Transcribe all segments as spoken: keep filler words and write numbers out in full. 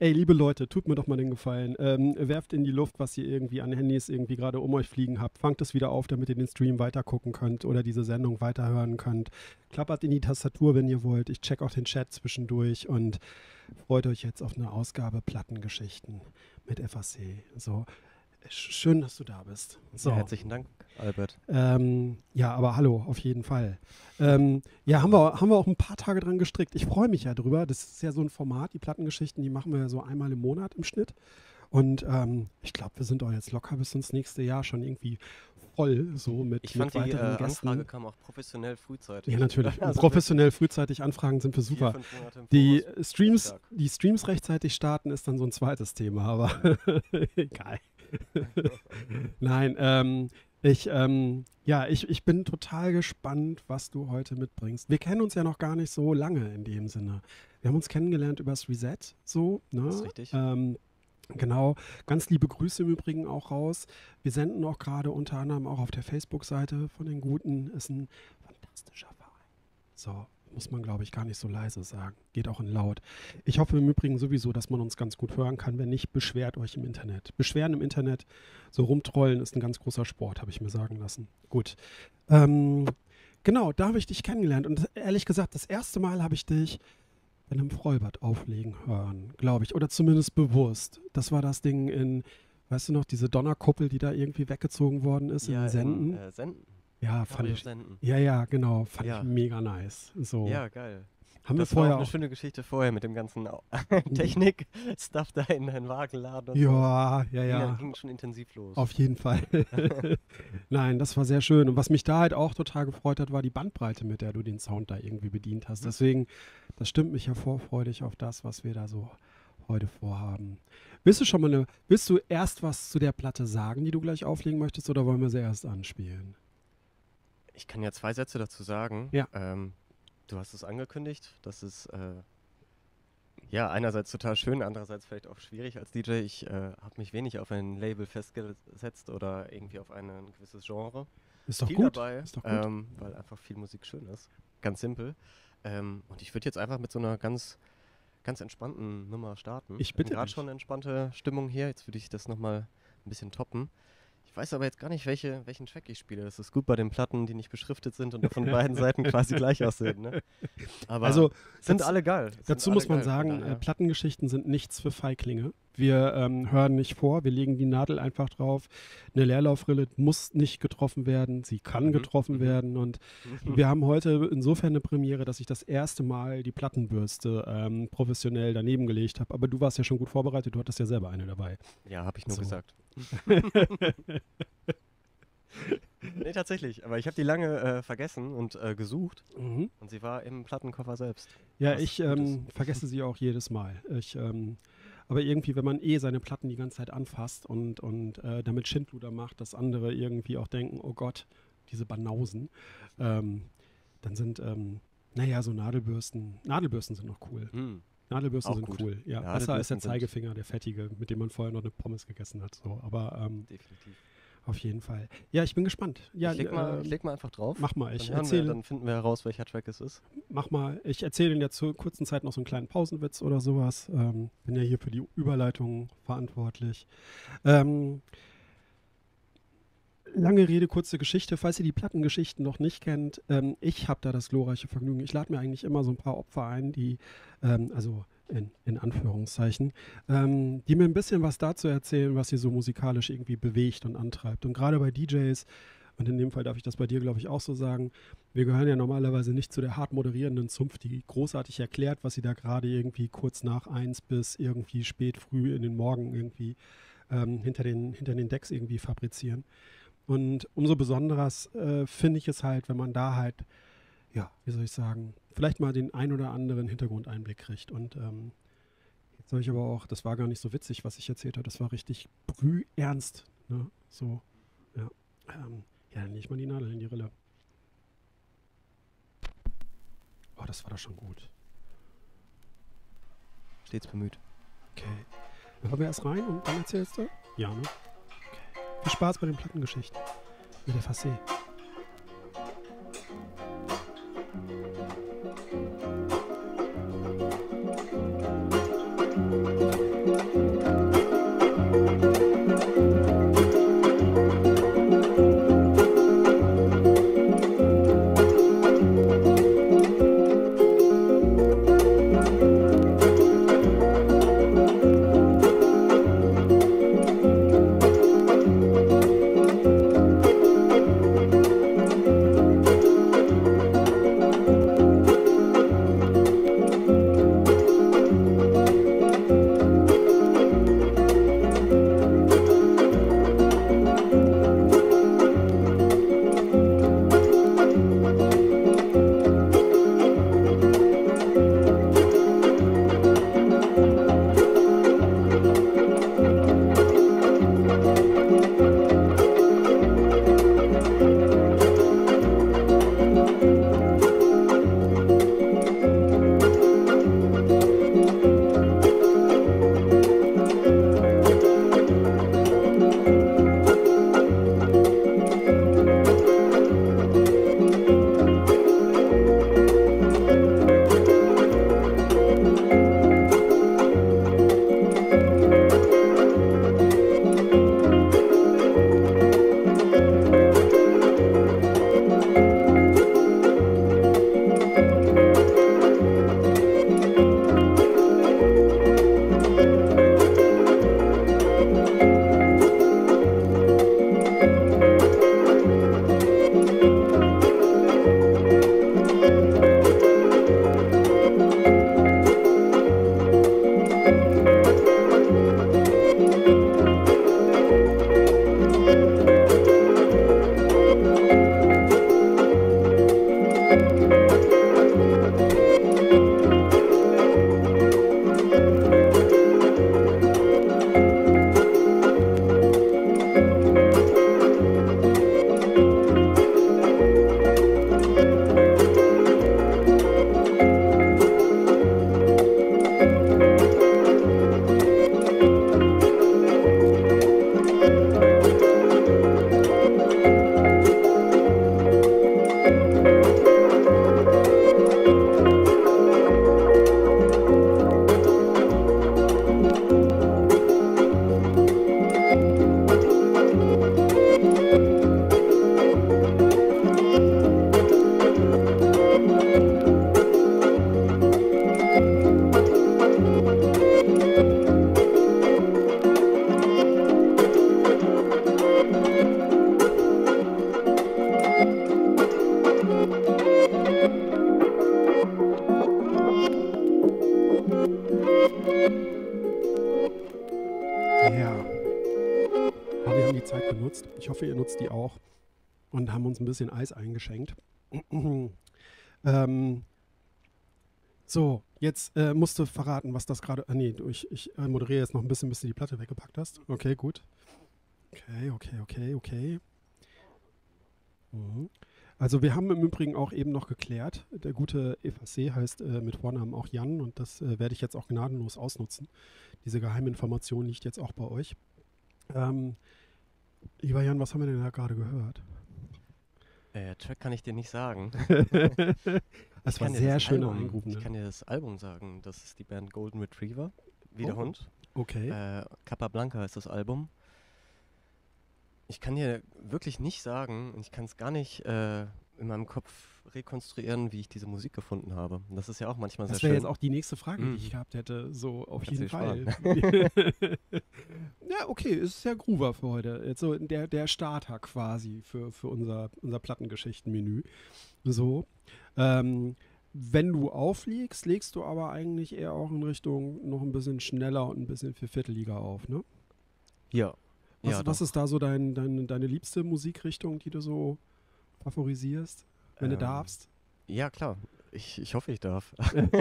Ey, liebe Leute, tut mir doch mal den Gefallen. Ähm, werft in die Luft, was ihr irgendwie an Handys irgendwie gerade um euch fliegen habt. Fangt es wieder auf, damit ihr den Stream weiter gucken könnt oder diese Sendung weiterhören könnt. Klappert in die Tastatur, wenn ihr wollt. Ich check auch den Chat zwischendurch und freut euch jetzt auf eine Ausgabe Plattengeschichten mit F A C. So, schön, dass du da bist. So. Ja, herzlichen Dank, Albert. Ähm, ja, aber hallo, auf jeden Fall. Ähm, ja, haben wir, haben wir auch ein paar Tage dran gestrickt. Ich freue mich ja drüber. Das ist ja so ein Format, die Plattengeschichten, die machen wir ja so einmal im Monat im Schnitt. Und ähm, ich glaube, wir sind auch jetzt locker bis ins nächste Jahr schon irgendwie voll so mit, Ich mit fand, die äh, weiteren Gästen. Anfrage kam auch professionell frühzeitig. Ja, natürlich. Also Professionell frühzeitig anfragen sind wir vier, super. fünf Monate im Die Voraus. Streams, Stark. die Streams rechtzeitig starten ist dann so ein zweites Thema, aber egal. Nein, ähm, ich, ähm, ja, ich, ich bin total gespannt, was du heute mitbringst. Wir kennen uns ja noch gar nicht so lange in dem Sinne. Wir haben uns kennengelernt übers Reset, so, ne? Das ist richtig. Ähm, genau, ganz liebe Grüße im Übrigen auch raus. Wir senden auch gerade unter anderem auch auf der Facebook-Seite von den Guten. Ist ein fantastischer Verein. So, muss man, glaube ich, gar nicht so leise sagen. Geht auch in laut. Ich hoffe im Übrigen sowieso, dass man uns ganz gut hören kann. Wenn nicht, beschwert euch im Internet. Beschweren im Internet, so rumtrollen ist ein ganz großer Sport, habe ich mir sagen lassen. Gut. Ähm, genau, da habe ich dich kennengelernt. Und ehrlich gesagt, das erste Mal habe ich dich in einem Freibad auflegen hören, glaube ich. Oder zumindest bewusst. Das war das Ding in, weißt du noch, diese Donnerkuppel, die da irgendwie weggezogen worden ist Ja, in Senden. Im, äh, Senden. Ja, fand Radio ich. Senden. Ja, ja, genau. Fand Ja. ich mega nice. So. Ja, geil. Haben wir Das war auch vorher eine auch. schöne Geschichte vorher mit dem ganzen Au- Technik-Stuff da in deinen Wagenladen und so. Ja, ja, Ging, ja. ging schon intensiv los. Auf jeden Fall. Nein, das war sehr schön. Und was mich da halt auch total gefreut hat, war die Bandbreite, mit der du den Sound da irgendwie bedient hast. Mhm. Deswegen, das stimmt mich ja vorfreudig auf das, was wir da so heute vorhaben. Willst du schon mal eine, willst du erst was zu der Platte sagen, die du gleich auflegen möchtest, oder wollen wir sie erst anspielen? Ich kann ja zwei Sätze dazu sagen. Ja. Ähm, du hast es angekündigt. Das ist äh, ja einerseits total schön, andererseits vielleicht auch schwierig als D J. Ich äh, habe mich wenig auf ein Label festgesetzt oder irgendwie auf ein, ein gewisses Genre. Ist doch Viel gut. dabei, Ist doch gut. ähm, weil einfach viel Musik schön ist. Ganz simpel. Ähm, und ich würde jetzt einfach mit so einer ganz, ganz entspannten Nummer starten. Ich bitte gerade dich. schon eine entspannte Stimmung hier. Jetzt würde ich das nochmal ein bisschen toppen. Ich weiß aber jetzt gar nicht, welche, welchen Track ich spiele. Das ist gut bei den Platten, die nicht beschriftet sind und von beiden Seiten quasi gleich aussehen. Ne? Aber Also, sind dazu- alle geil. Sind Dazu alle muss man geil, von sagen, daher. äh, Plattengeschichten sind nichts für Feiglinge. Wir ähm, hören nicht vor, wir legen die Nadel einfach drauf. Eine Leerlaufrille muss nicht getroffen werden, sie kann Mhm, getroffen mhm. werden. Und wir haben heute insofern eine Premiere, dass ich das erste Mal die Plattenbürste ähm, professionell daneben gelegt habe. Aber du warst ja schon gut vorbereitet, du hattest ja selber eine dabei. Ja, habe ich nur So. gesagt. Nee, tatsächlich. Aber ich habe die lange äh, vergessen und äh, gesucht. Mhm. Und sie war im Plattenkoffer selbst. Ja, Was ich gut ähm, vergesse sie auch jedes Mal. Ich, ähm, aber irgendwie, wenn man eh seine Platten die ganze Zeit anfasst und, und äh, damit Schindluder macht, dass andere irgendwie auch denken, oh Gott, diese Banausen, ähm, dann sind, ähm, naja, so Nadelbürsten, Nadelbürsten sind noch cool. Hm. Nadelbürsten Auch sind gut. cool. Ja, besser als Nadelbürsten der sind- Zeigefinger, der fettige, mit dem man vorher noch eine Pommes gegessen hat. So, aber ähm, Definitiv. auf jeden Fall. Ja, ich bin gespannt. Ja, ich, leg mal, äh, ich leg mal einfach drauf. mach mal. Ich dann, hören wir, erzähle. dann finden wir heraus, welcher Track es ist. Mach mal, ich erzähle in der zu kurzen Zeit noch so einen kleinen Pausenwitz oder sowas. Ähm, bin ja hier für die Überleitung verantwortlich. Ähm, lange Rede, kurze Geschichte. Falls ihr die Plattengeschichten noch nicht kennt, ähm, ich habe da das glorreiche Vergnügen. Ich lade mir eigentlich immer so ein paar Opfer ein, die, ähm, also in, in Anführungszeichen, ähm, die mir ein bisschen was dazu erzählen, was sie so musikalisch irgendwie bewegt und antreibt. Und gerade bei D Js, und in dem Fall darf ich das bei dir, glaube ich, auch so sagen, wir gehören ja normalerweise nicht zu der hart moderierenden Zunft, die großartig erklärt, was sie da gerade irgendwie kurz nach eins bis irgendwie spät früh in den Morgen irgendwie ähm, hinter, den, hinter den Decks irgendwie fabrizieren. Und umso besonderes äh, finde ich es halt, wenn man da halt, ja, wie soll ich sagen, vielleicht mal den ein oder anderen Hintergrundeinblick kriegt. Und ähm, jetzt soll ich aber auch, das war gar nicht so witzig, was ich erzählt habe, das war richtig brühernst. Ne? So, ja. Ähm, ja, dann lege ich mal die Nadel in die Rille. Oh, das war doch schon gut. Stets bemüht. Okay. Dann hören wir erst rein und dann erzählst du? Ja, ne? Okay. Viel Spaß bei den Plattengeschichten. Mit der F A C. die Zeit genutzt. Ich hoffe, ihr nutzt die auch und haben uns ein bisschen Eis eingeschenkt. ähm, so, jetzt äh, musst du verraten, was das gerade... Ah, nee, du, ich, ich äh, moderiere jetzt noch ein bisschen, bis du die Platte weggepackt hast. Okay, gut. Okay, okay, okay, okay. Mhm. Also wir haben im Übrigen auch eben noch geklärt, der gute Eva C. heißt äh, mit Vornamen auch Jan und das äh, werde ich jetzt auch gnadenlos ausnutzen. Diese Geheiminformation liegt jetzt auch bei euch. Ähm, lieber Jan, was haben wir denn da gerade gehört? Äh, Track kann ich dir nicht sagen. Das Ich war kann dir sehr das schöner Album, Eingruf, ich ne? kann dir das Album sagen. Das ist die Band Golden Retriever, wie der Oh, Hund. okay. Äh, Capablanca heißt das Album. Ich kann dir wirklich nicht sagen, und ich kann es gar nicht äh, in meinem Kopf rekonstruieren, wie ich diese Musik gefunden habe. Und das ist ja auch manchmal sehr Das wäre schön. jetzt auch die nächste Frage, die Mm. ich gehabt hätte. So, auf Kannst jeden du Fall. dir Ja, okay, ist sehr Groover für heute. Jetzt so der, der Starter quasi für, für unser, unser Plattengeschichten-Menü. So. Ähm, wenn du auflegst, legst du aber eigentlich eher auch in Richtung noch ein bisschen schneller und ein bisschen für Viertelliga auf, ne? Ja. Was, Ja, was doch. ist da so dein, dein, deine liebste Musikrichtung, die du so favorisierst, wenn du Ähm, darfst? Ja, klar. Ich, ich hoffe, ich darf.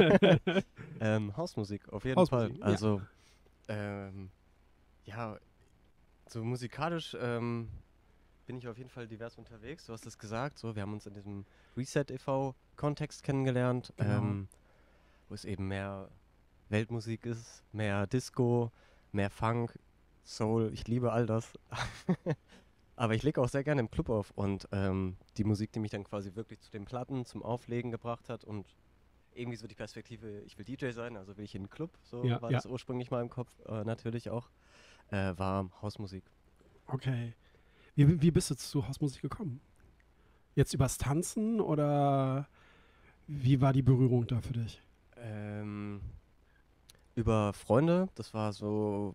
ähm, Hausmusik, auf jeden Fall. Hausmusik, ja. Also, ähm, ja, so musikalisch ähm, bin ich auf jeden Fall divers unterwegs. Du hast es gesagt, so, wir haben uns in diesem Reset e V-Kontext kennengelernt, Genau. ähm, wo es eben mehr Weltmusik ist, mehr Disco, mehr Funk, Soul. Ich liebe all das. Aber ich lege auch sehr gerne im Club auf und ähm, die Musik, die mich dann quasi wirklich zu den Platten, zum Auflegen gebracht hat und irgendwie so die Perspektive, ich will D J sein, also will ich in den Club, so Ja, war ja. das ursprünglich mal im Kopf, äh, natürlich auch, äh, war Hausmusik. Okay. Wie, wie bist du zu Hausmusik gekommen? Jetzt übers Tanzen oder wie war die Berührung da für dich? Ähm, über Freunde, das war so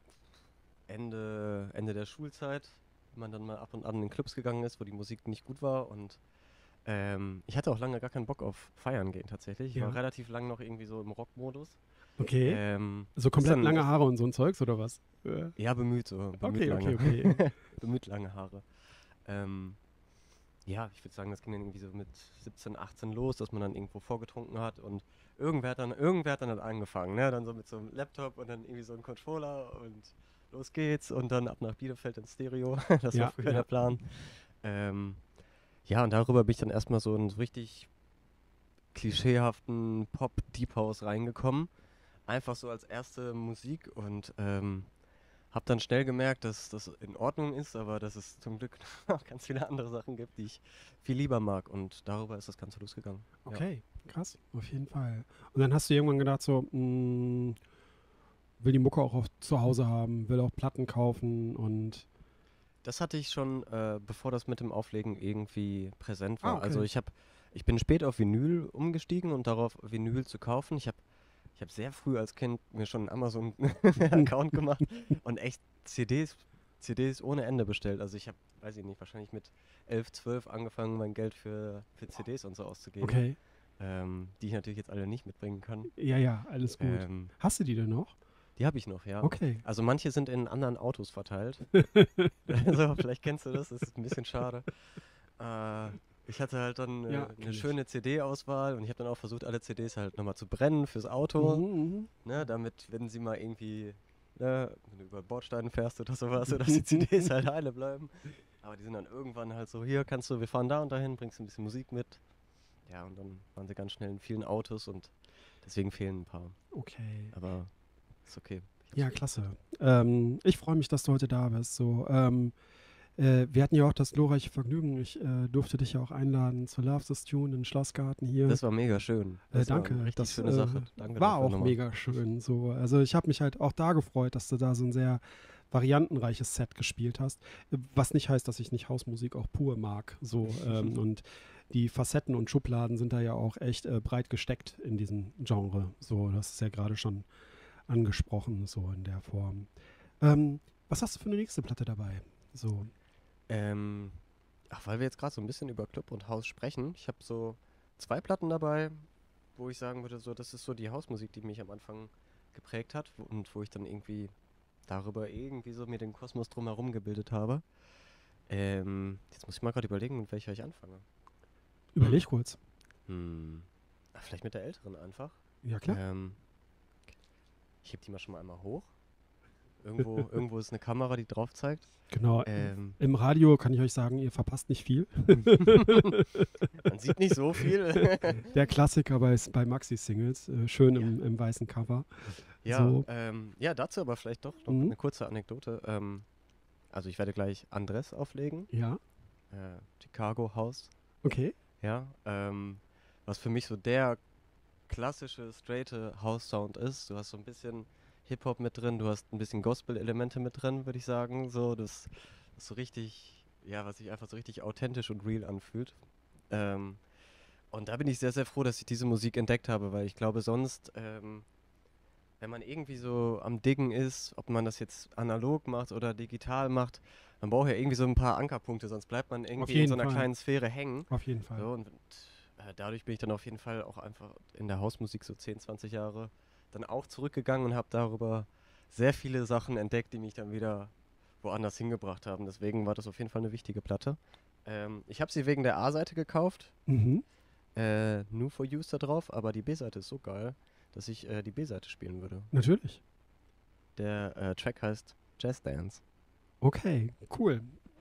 Ende, Ende der Schulzeit, wenn man dann mal ab und an in Clubs gegangen ist, wo die Musik nicht gut war und ähm, ich hatte auch lange gar keinen Bock auf Feiern gehen tatsächlich. Ich Ja. war relativ lang noch irgendwie so im Rockmodus. Okay. Ähm, So ist komplett dann lange ist, Haare und so ein Zeugs oder was? Äh, ja, bemüht so, bemüht Okay, okay, lange. okay. Bemüht lange Haare. Ähm, ja, ich würde sagen, das ging dann irgendwie so mit siebzehn, achtzehn los, dass man dann irgendwo vorgetrunken hat und irgendwer hat dann, irgendwer hat dann halt angefangen, ne? Dann so mit so einem Laptop und dann irgendwie so einem Controller und los geht's und dann ab nach Bielefeld ins Stereo. Das war Ja, früher ja. der Plan. Ähm, ja, und darüber bin ich dann erstmal so in so richtig klischeehaften Pop-Deep House reingekommen. Einfach so als erste Musik und ähm, hab dann schnell gemerkt, dass das in Ordnung ist, aber dass es zum Glück noch ganz viele andere Sachen gibt, die ich viel lieber mag. Und darüber ist das Ganze losgegangen. Ja. Okay, krass, auf jeden Fall. Und dann hast du irgendwann gedacht so, mh, will die Mucke auch auf, zu Hause haben, will auch Platten kaufen und Das hatte ich schon, äh, bevor das mit dem Auflegen irgendwie präsent Ah, war. okay. Also ich habe, ich bin spät auf Vinyl umgestiegen und darauf Vinyl zu kaufen. Ich habe ich habe sehr früh als Kind mir schon einen Amazon-Account gemacht und echt C Ds, C Ds ohne Ende bestellt. Also ich habe, weiß ich nicht, wahrscheinlich mit elf, zwölf angefangen, mein Geld für, für C Ds und so auszugeben. okay. Ähm, die ich natürlich jetzt alle nicht mitbringen kann. Ja, ja, alles gut. Ähm, Hast du die denn noch? die habe ich noch, ja. Okay. Also manche sind in anderen Autos verteilt. Also vielleicht kennst du das, das ist ein bisschen schade. Äh, ich hatte halt dann äh, Ja, kenn eine ich. schöne C D-Auswahl und ich habe dann auch versucht, alle C Ds halt nochmal zu brennen fürs Auto, Mhm, mhm. ne, damit, wenn sie mal irgendwie, ne, wenn du über Bordsteine fährst oder sowas, sodass die C Ds halt heile bleiben. Aber die sind dann irgendwann halt so, hier kannst du, wir fahren da und dahin, bringst ein bisschen Musik mit. Ja, und dann waren sie ganz schnell in vielen Autos und deswegen fehlen ein paar. Okay. Aber ist okay. Ich hab's Ja, versucht. klasse. Ähm, ich freue mich, dass du heute da bist. So, ähm, äh, wir hatten ja auch das glorreiche Vergnügen. Ich äh, durfte dich ja auch einladen zur Love This Tune in Schlossgarten hier. Das war mega schön. Äh, Das war danke. eine richtig Das schöne äh, Sache. Danke war dafür auch nochmal. mega schön. So, also ich habe mich halt auch da gefreut, dass du da so ein sehr variantenreiches Set gespielt hast. Äh, Was nicht heißt, dass ich nicht Hausmusik auch pur mag. So ähm, und die Facetten und Schubladen sind da ja auch echt äh, breit gesteckt in diesem Genre. So, das ist ja gerade schon angesprochen, so in der Form. Ähm, was hast du für eine nächste Platte dabei? So. Ähm, ach, weil wir jetzt gerade so ein bisschen über Club und Haus sprechen. Ich habe so zwei Platten dabei, wo ich sagen würde, so, das ist so die Hausmusik, die mich am Anfang geprägt hat wo- und wo ich dann irgendwie darüber irgendwie so mir den Kosmos drumherum gebildet habe. Ähm, jetzt muss ich mal gerade überlegen, mit welcher ich anfange. Überleg kurz. Hm. Ach, vielleicht mit der älteren einfach. Ja, klar. Ähm, ich heb die mal schon mal einmal hoch. Irgendwo, irgendwo ist eine Kamera, die drauf zeigt. Genau. Ähm, Im Radio kann ich euch sagen, ihr verpasst nicht viel. Man sieht nicht so viel. Der Klassiker bei, bei Maxi-Singles, äh, schön im, Ja. im weißen Cover. Ja, So. ähm, ja, dazu aber vielleicht doch noch Mhm. eine kurze Anekdote. Ähm, also ich werde gleich Andres auflegen, Ja, äh, Chicago House, okay. ja, ähm, was für mich so der klassische, straighte House-Sound ist. Du hast so ein bisschen Hip-Hop mit drin, du hast ein bisschen Gospel-Elemente mit drin, würde ich sagen. So, das ist so richtig, ja, was sich einfach so richtig authentisch und real anfühlt. Ähm, und da bin ich sehr, sehr froh, dass ich diese Musik entdeckt habe, weil ich glaube, sonst, ähm, wenn man irgendwie so am Diggen ist, ob man das jetzt analog macht oder digital macht, man braucht ja irgendwie so ein paar Ankerpunkte, sonst bleibt man irgendwie in jeden so einer Fall. kleinen Sphäre hängen. Auf jeden Fall. So, und äh, dadurch bin ich dann auf jeden Fall auch einfach in der Hausmusik so zehn, zwanzig Jahre dann auch zurückgegangen und habe darüber sehr viele Sachen entdeckt, die mich dann wieder woanders hingebracht haben. Deswegen war das auf jeden Fall eine wichtige Platte. Ähm, ich habe sie wegen der A-Seite gekauft, Mhm. äh, New for You ist da drauf, aber die B-Seite ist so geil, dass ich äh, die B-Seite spielen würde. Natürlich. Der äh, Track heißt Jazz Dance. Okay, cool.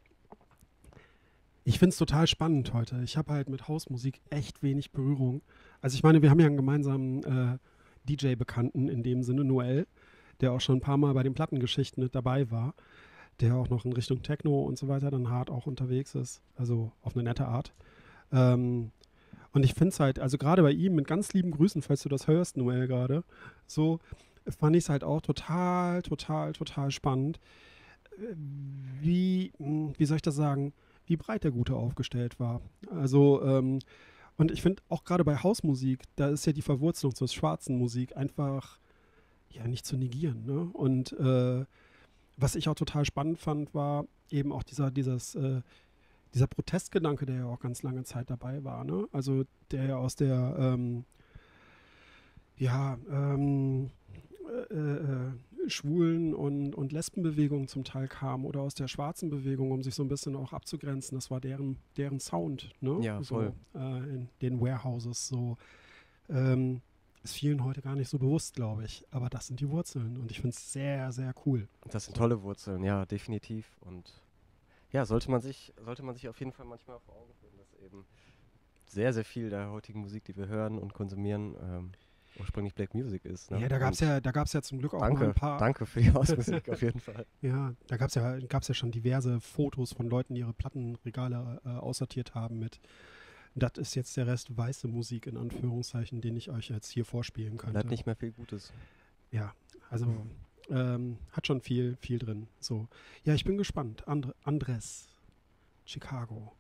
Ich finde es total spannend heute. Ich habe halt mit Hausmusik echt wenig Berührung. Also ich meine, wir haben ja einen gemeinsamen äh, D J-Bekannten in dem Sinne, Noel, der auch schon ein paar Mal bei den Plattengeschichten mit dabei war, der auch noch in Richtung Techno und so weiter dann hart auch unterwegs ist, also auf eine nette Art. Ähm, und ich finde es halt, also gerade bei ihm, mit ganz lieben Grüßen, falls du das hörst, Noel, gerade, so fand ich es halt auch total, total, total spannend, äh, wie, mh, wie soll ich das sagen, wie breit der Gute aufgestellt war. Also, ähm, und ich finde auch gerade bei Hausmusik, da ist ja die Verwurzelung zur schwarzen Musik einfach ja nicht zu negieren. Ne? Und äh, was ich auch total spannend fand, war eben auch dieser, dieses, äh, dieser Protestgedanke, der ja auch ganz lange Zeit dabei war. Ne? Also der ja aus der ähm, ja, ähm, äh, äh, Schwulen- und, und Lesbenbewegung zum Teil kam oder aus der schwarzen Bewegung, um sich so ein bisschen auch abzugrenzen. Das war deren, deren Sound, ne? Ja, so, voll. äh, in den Warehouses so. Ähm, ist vielen heute gar nicht so bewusst, glaube ich. Aber das sind die Wurzeln und ich finde es sehr, sehr cool. Das sind tolle Wurzeln, ja, definitiv. Und ja, sollte man sich, sollte man sich auf jeden Fall manchmal vor Augen führen, dass eben sehr, sehr viel der heutigen Musik, die wir hören und konsumieren, ähm, ursprünglich Black Music ist. Ne? Ja, da gab es Und ja, da gab's ja zum Glück auch danke, mal ein paar. danke für die Hausmusik auf jeden Fall. Ja, da gab es ja, gab's ja schon diverse Fotos von Leuten, die ihre Plattenregale äh, aussortiert haben mit, das ist jetzt der Rest weiße Musik in Anführungszeichen, den ich euch jetzt hier vorspielen könnte. Bleibt nicht mehr viel Gutes. Ja, also ähm, hat schon viel, viel drin. So. Ja, ich bin gespannt. And Andres, Chicago.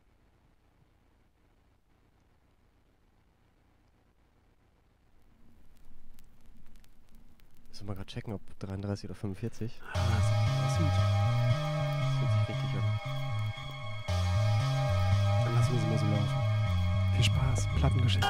Müssen wir mal gerade checken, ob dreiunddreißig oder fünfundvierzig. Ah, das sieht, Das fühlt sich richtig an. dann lassen wir sie mal so laufen. Viel Spaß, Plattengeschichte.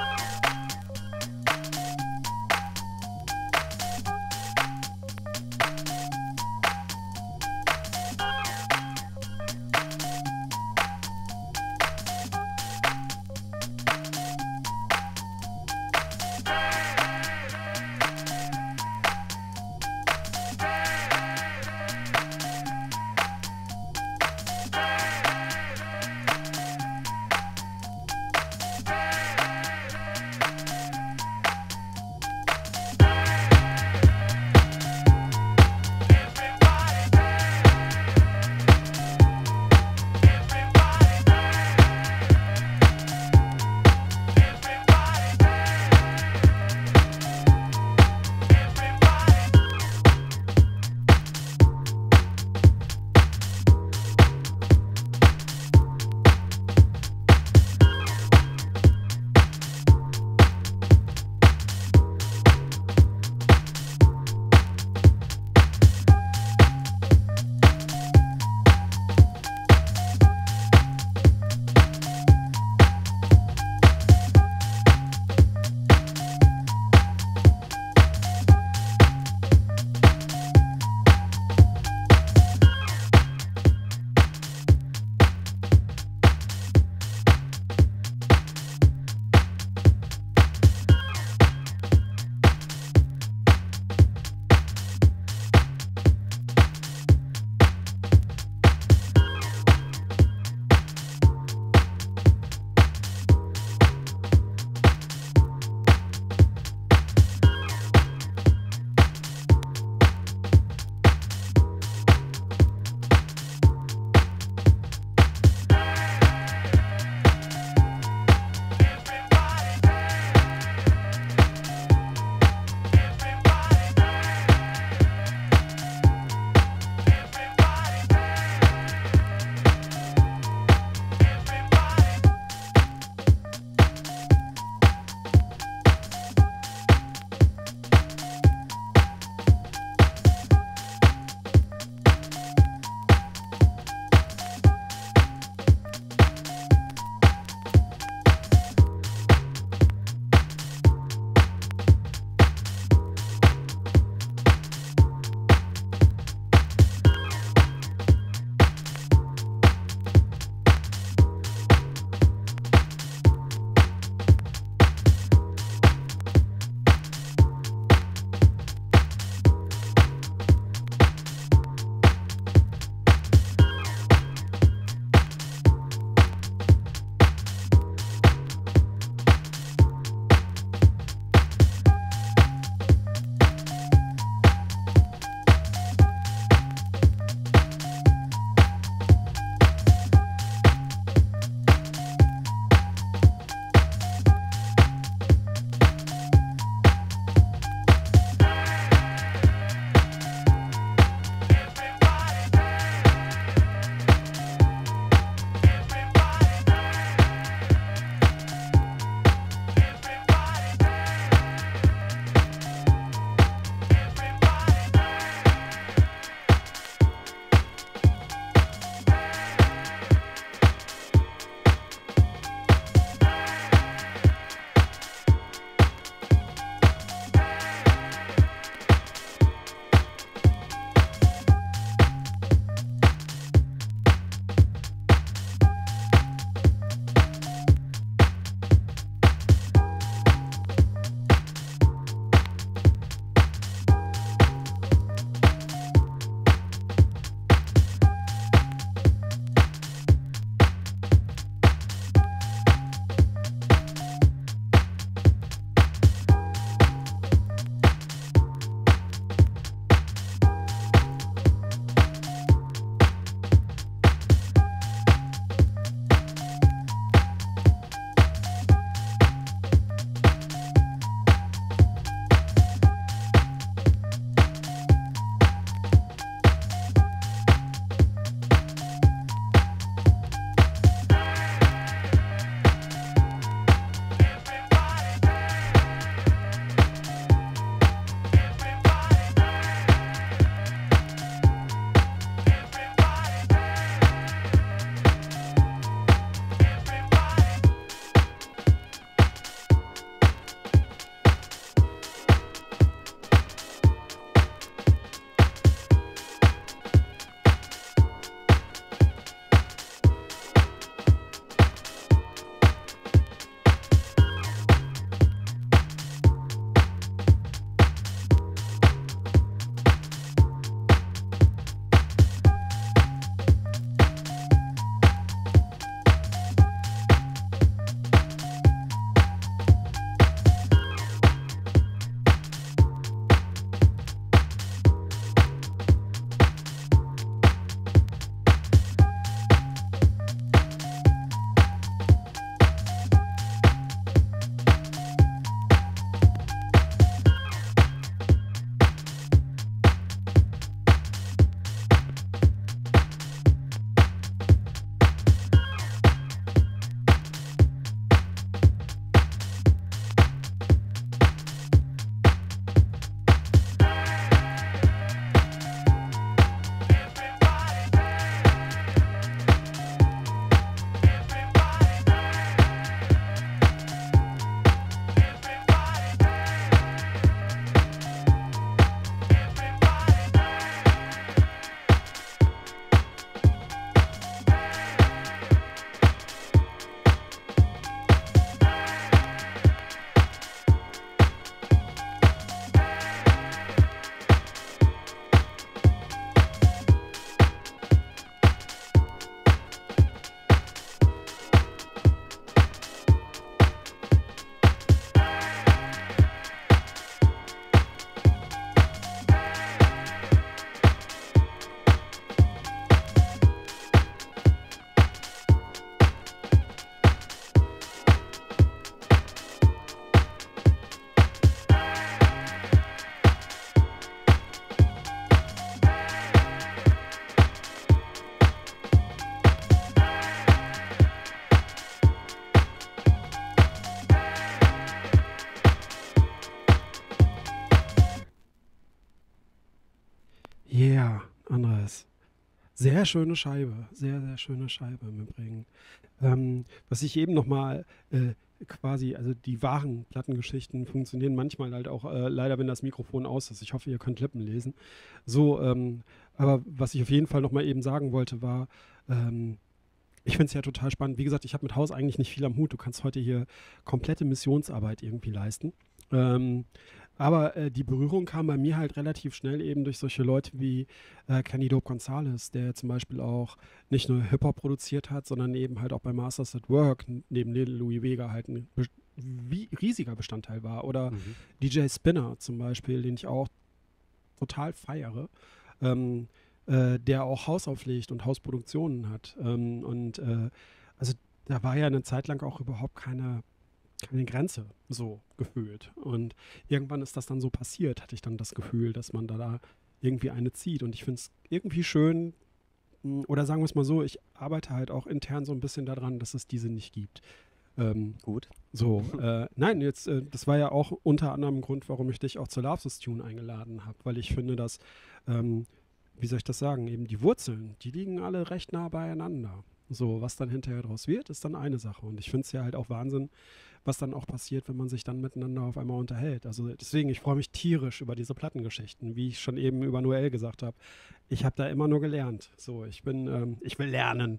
Andres. Sehr schöne Scheibe, sehr, sehr schöne Scheibe im Übrigen. Ähm, was ich eben nochmal äh, quasi, also die wahren Plattengeschichten funktionieren manchmal halt auch äh, leider, wenn das Mikrofon aus ist. Ich hoffe, ihr könnt Lippen lesen. So, ähm, aber was ich auf jeden Fall nochmal eben sagen wollte, war, ähm, ich finde es ja total spannend. Wie gesagt, ich habe mit Haus eigentlich nicht viel am Hut. Du kannst heute hier komplette Missionsarbeit irgendwie leisten. Ähm, aber äh, die Berührung kam bei mir halt relativ schnell eben durch solche Leute wie äh, Kenny Dope Gonzalez, der zum Beispiel auch nicht nur Hip-Hop produziert hat, sondern eben halt auch bei Masters at Work n- neben Lil Louis Vega halt ein be wie riesiger Bestandteil war. Oder Mhm. D J Spinner zum Beispiel, den ich auch total feiere, ähm, äh, der auch Haus auflegt und Hausproduktionen hat. Ähm, und äh, also da war ja eine Zeit lang auch überhaupt keine, keine Grenze so gefühlt. Und irgendwann ist das dann so passiert, hatte ich dann das Gefühl, dass man da, da irgendwie eine zieht. Und ich finde es irgendwie schön, mh, oder sagen wir es mal so, ich arbeite halt auch intern so ein bisschen daran, dass es diese nicht gibt. Ähm, Gut. so, äh, nein, jetzt, äh, das war ja auch unter anderem ein Grund, warum ich dich auch zur Love This Tune eingeladen habe, weil ich finde, dass, ähm, wie soll ich das sagen, eben die Wurzeln, die liegen alle recht nah beieinander. So, was dann hinterher draus wird, ist dann eine Sache. Und ich finde es ja halt auch Wahnsinn, was dann auch passiert, wenn man sich dann miteinander auf einmal unterhält. Also deswegen, ich freue mich tierisch über diese Plattengeschichten, wie ich schon eben über Noel gesagt habe. Ich habe da immer nur gelernt. So, ich bin, ähm, ich will lernen.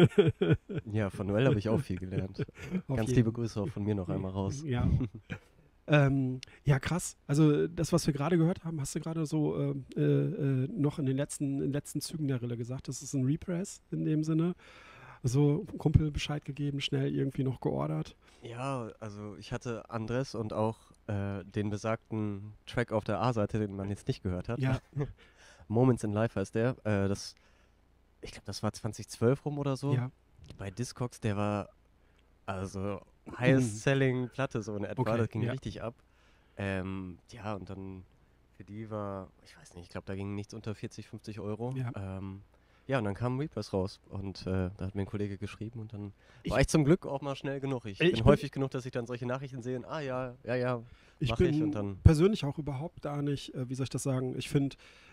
Ja, von Noel habe ich auch viel gelernt. Auf Ganz jeden- liebe Grüße auch von mir noch einmal raus. Ja. Ähm, ja, krass. Also das, was wir gerade gehört haben, hast du gerade so ähm, äh, äh, noch in den letzten, in den letzten Zügen der Rille gesagt. Das ist ein Repress in dem Sinne. So, Kumpel Bescheid gegeben, schnell irgendwie noch geordert. Ja, also ich hatte Andres und auch äh, den besagten Track auf der A-Seite, den man jetzt nicht gehört hat. Ja, Moments in Life heißt der. Äh, das, ich glaube, das war zwanzig zwölf rum oder so. ja. Bei Discogs, der war also highest selling Platte so in etwa. Okay, Das ging ja. richtig ab. Ähm, ja, und dann für die war, ich weiß nicht, ich glaube, da ging nichts unter vierzig, fünfzig Euro. Ja. Ähm, ja, und dann kam Repress raus und äh, da hat mir ein Kollege geschrieben und dann Ich- war ich zum Glück auch mal schnell genug. Ich, Ich bin bin- häufig genug, dass ich dann solche Nachrichten sehe und, ah ja, ja, ja, Ich mach bin ich und dann, persönlich auch überhaupt gar nicht, äh, wie soll ich das sagen, ich finde,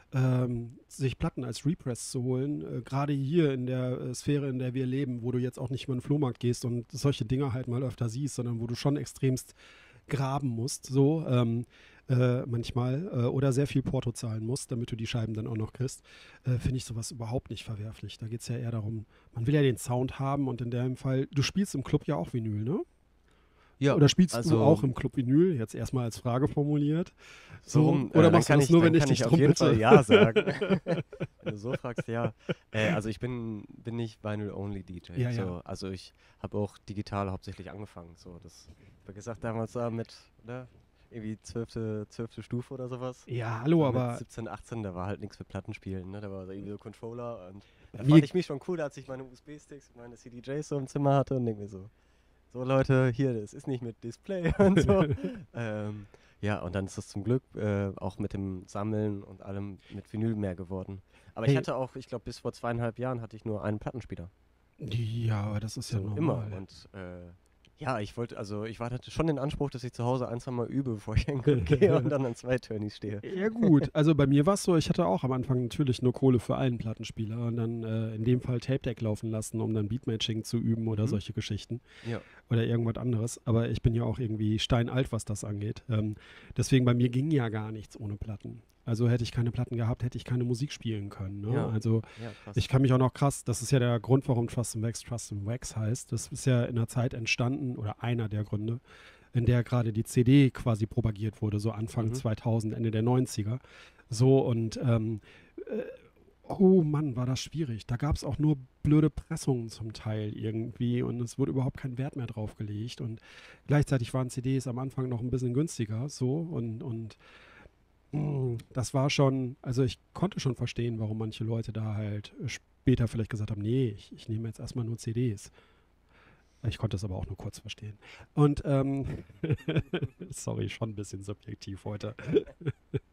ähm, sich Platten als Repress zu holen, äh, gerade hier in der äh, Sphäre, in der wir leben, wo du jetzt auch nicht über den Flohmarkt gehst und solche Dinge halt mal öfter siehst, sondern wo du schon extremst graben musst, so ähm, äh, manchmal, äh, oder sehr viel Porto zahlen musst, damit du die Scheiben dann auch noch kriegst, äh, finde ich sowas überhaupt nicht verwerflich. Da geht es ja eher darum, man will ja den Sound haben und in dem Fall, du spielst im Club ja auch Vinyl, ne? ja, Oder spielst also du auch im Club Vinyl? Jetzt erstmal als Frage formuliert. so So, rum, oder äh, dann machst du kann das ich, nur, dann wenn ich kann dich ich auf drum jeden bitte? Fall ja sagen. Wenn du so fragst, ja. Äh, also ich bin, bin nicht Vinyl-Only-D J. Ja, so. ja. Also ich habe auch digital hauptsächlich angefangen. So. Das wie gesagt damals da mit, ne, irgendwie zwölfte, zwölfte Stufe oder sowas. Ja, hallo, So aber mit siebzehn, achtzehn, da war halt nichts für Plattenspielen. Ne? Da war so irgendwie so Controller und da mir- fand ich mich schon cool, als ich meine U S B-Sticks und meine C D Js so im Zimmer hatte und denke mir so, so Leute, hier, das ist nicht mit Display und so. ähm, ja, und dann ist es zum Glück äh, auch mit dem Sammeln und allem mit Vinyl mehr geworden. Aber ich Hey. hatte auch, ich glaube, bis vor zweieinhalb Jahren hatte ich nur einen Plattenspieler. ja, aber das ist ja So, normal. immer. Und äh, ja, ich wollte, also ich war- hatte schon den Anspruch, dass ich zu Hause ein, zwei Mal übe, bevor ich in den Club gehe und dann an zwei Turnys stehe. Ja gut, also bei mir war es so, ich hatte auch am Anfang natürlich nur Kohle für einen Plattenspieler und dann äh, in dem Fall Tape Deck laufen lassen, um dann Beatmatching zu üben oder Mhm. solche Geschichten Ja. oder irgendwas anderes. Aber ich bin ja auch irgendwie steinalt, was das angeht. Ähm, deswegen bei mir ging ja gar nichts ohne Platten. Also hätte ich keine Platten gehabt, hätte ich keine Musik spielen können. Ne? Ja. Also Ja, krass. ich kann mich auch noch krass, das ist ja der Grund, warum Trust and Wax Trust and Wax heißt. Das ist ja in einer Zeit entstanden, oder einer der Gründe, in der gerade die C D quasi propagiert wurde, so Anfang Mhm. zweitausend, Ende der neunziger. So und ähm, äh, oh Mann, war das schwierig. Da gab es auch nur blöde Pressungen zum Teil irgendwie und es wurde überhaupt kein Wert mehr drauf gelegt und gleichzeitig waren C Ds am Anfang noch ein bisschen günstiger so und, und mh, das war schon, also ich konnte schon verstehen, warum manche Leute da halt später vielleicht gesagt haben, nee, ich, ich nehme jetzt erstmal nur C Ds. Ich konnte es aber auch nur kurz verstehen. Und ähm, sorry, schon ein bisschen subjektiv heute.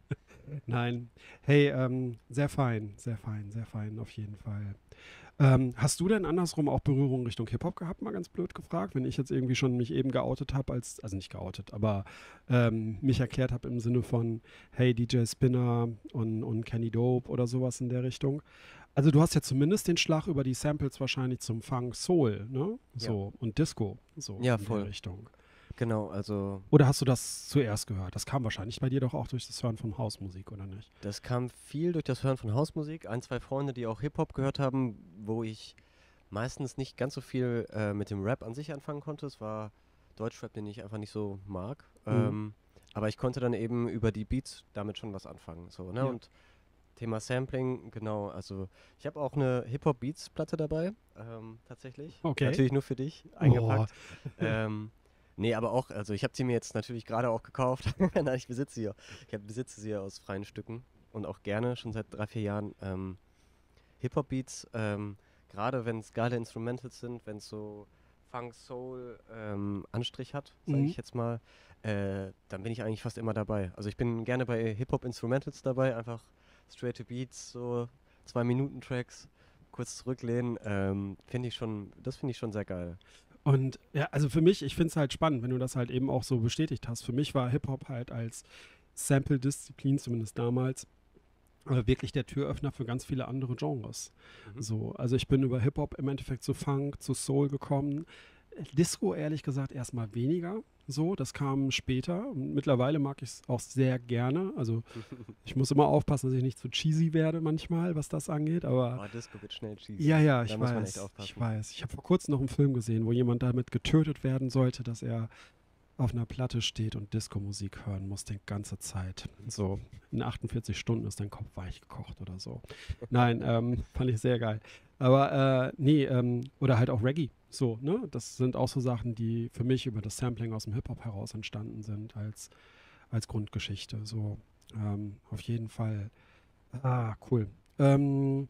Nein. Hey, ähm, sehr fein, sehr fein, sehr fein, auf jeden Fall. Ähm, hast du denn andersrum auch Berührung Richtung Hip-Hop gehabt, mal ganz blöd gefragt, wenn ich jetzt irgendwie schon mich eben geoutet habe als, also nicht geoutet, aber ähm, mich erklärt habe im Sinne von, hey, D J Spinner und, und Kenny Dope oder sowas in der Richtung. Also du hast ja zumindest den Schlag über die Samples wahrscheinlich zum Funk Soul, ne? Ja. So, und Disco, so Ja, in der voll. Richtung. Genau, also Oder hast du das zuerst gehört? Das kam wahrscheinlich bei dir doch auch durch das Hören von Hausmusik, oder nicht? das kam viel durch das Hören von Hausmusik. Ein, zwei Freunde, die auch Hip-Hop gehört haben, wo ich meistens nicht ganz so viel äh, mit dem Rap an sich anfangen konnte. Es war Deutschrap, den ich einfach nicht so mag. Mhm. Ähm, aber ich konnte dann eben über die Beats damit schon was anfangen. So, ne? Ja. Und Thema Sampling, genau. Also ich habe auch eine Hip-Hop-Beats-Platte dabei, ähm, tatsächlich. Okay. Natürlich nur für dich eingepackt. ähm, nee, aber auch, also ich habe sie mir jetzt natürlich gerade auch gekauft. Nein, ich besitze sie ja. Ich hab, besitze sie ja aus freien Stücken und auch gerne, schon seit drei, vier Jahren. Ähm, Hip-Hop-Beats, ähm, gerade wenn es geile Instrumentals sind, wenn es so Funk, Soul ähm, Anstrich hat, sage Mhm. ich jetzt mal, äh, dann bin ich eigentlich fast immer dabei. Also ich bin gerne bei Hip-Hop-Instrumentals dabei, einfach straight to Beats, so zwei Minuten Tracks, kurz zurücklehnen, ähm, finde ich schon, das finde ich schon sehr geil. Und ja, also für mich, ich finde es halt spannend, wenn du das halt eben auch so bestätigt hast. Für mich war Hip-Hop halt als Sample-Disziplin, zumindest damals, äh, wirklich der Türöffner für ganz viele andere Genres. Mhm. So, also ich bin über Hip-Hop im Endeffekt zu Funk, zu Soul gekommen. Disco ehrlich gesagt erstmal weniger. So, das kam später. Und mittlerweile mag ich es auch sehr gerne. Also ich muss immer aufpassen, dass ich nicht zu cheesy werde manchmal, was das angeht. Aber Oh, Disco wird schnell cheesy. ja, ja, Da ich muss man echt weiß. aufpassen. Ich weiß. Ich habe vor kurzem noch einen Film gesehen, wo jemand damit getötet werden sollte, dass er auf einer Platte steht und Disco-Musik hören muss die ganze Zeit. So, in achtundvierzig Stunden ist dein Kopf weich gekocht oder so. Nein, ähm, fand ich sehr geil. Aber äh, nee, ähm, oder halt auch Reggae. So, ne? Das sind auch so Sachen, die für mich über das Sampling aus dem Hip-Hop heraus entstanden sind als, als Grundgeschichte. So, ähm, auf jeden Fall. Ah, cool. Ähm,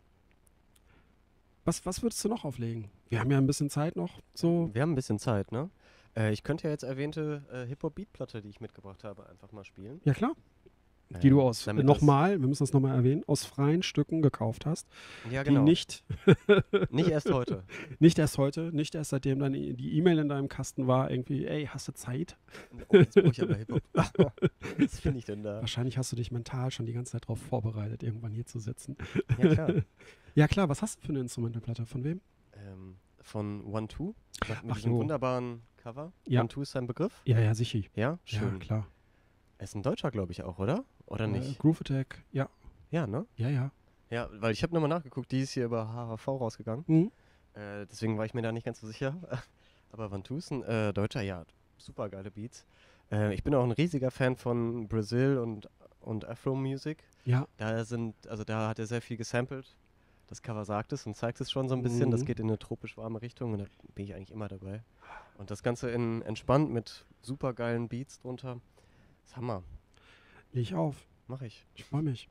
was, was würdest du noch auflegen? Wir haben ja ein bisschen Zeit noch. So, Wir haben ein bisschen Zeit, ne? Äh, ich könnte ja jetzt erwähnte äh, Hip-Hop-Beat-Platte, die ich mitgebracht habe, einfach mal spielen. ja klar. Die du Ähm, aus, damit nochmal, wir müssen das nochmal erwähnen, aus freien Stücken gekauft hast, das, ja, die genau. nicht, Nicht erst heute. nicht erst heute, nicht erst seitdem dann die die E-Mail in deinem Kasten war, irgendwie, ey, hast du Zeit? Oh, jetzt brauche ich aber Hip-Hop. Was finde ich denn da? Wahrscheinlich hast du dich mental schon die ganze Zeit darauf vorbereitet, irgendwann hier zu sitzen. Ja, klar. Ja klar, was hast du für eine Instrumentalplatte? Von wem? Ähm, von One Two, mit Ach diesem jo. wunderbaren Cover. Ja. One Two ist sein Begriff. Ja, ja, sicher. Ja, schön. Ja, klar. Er ist ein Deutscher, glaube ich auch, oder? Oder Äh, nicht? Groove Attack, ja, Ja, ne? ja, ja. Ja, weil ich habe nochmal nachgeguckt, die ist hier über H H V rausgegangen. Mhm. Äh, deswegen war ich mir da nicht ganz so sicher. Aber One Two ist ein äh, Deutscher, ja, super geile Beats. Äh, ich bin auch ein riesiger Fan von Brazil und, und Afro-Music. Ja, Da sind, also da hat er sehr viel gesampelt. Das Cover sagt es und zeigt es schon so ein bisschen. Das Mhm. geht in eine tropisch warme Richtung und da bin ich eigentlich immer dabei. Und das Ganze in entspannt mit super geilen Beats drunter. Das ist Hammer. leg ich auf. Mach ich. Ich freue mich.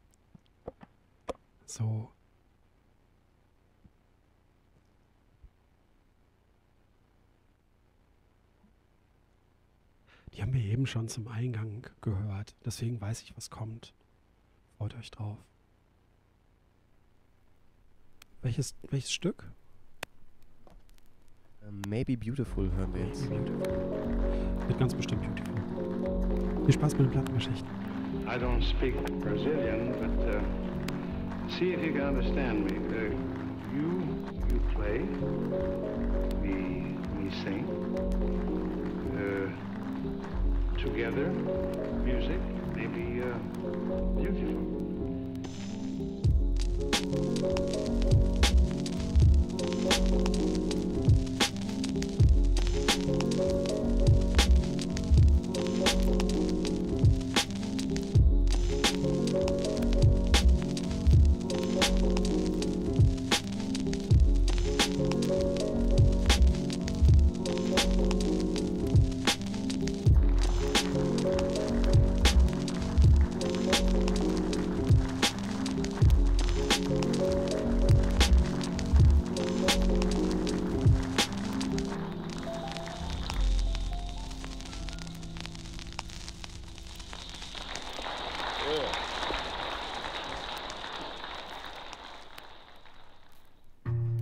So. Die haben wir eben schon zum Eingang gehört. Deswegen weiß ich, was kommt. Freut euch drauf. Welches, welches Stück? Ähm, Maybe Beautiful hören wir jetzt. Beautiful. Wird ganz bestimmt beautiful. Viel Spaß mit den Plattengeschichten. I don't speak Brazilian, but uh, see if you can understand me. Uh, you you play, we we sing. Uh, together, music may be uh, beautiful.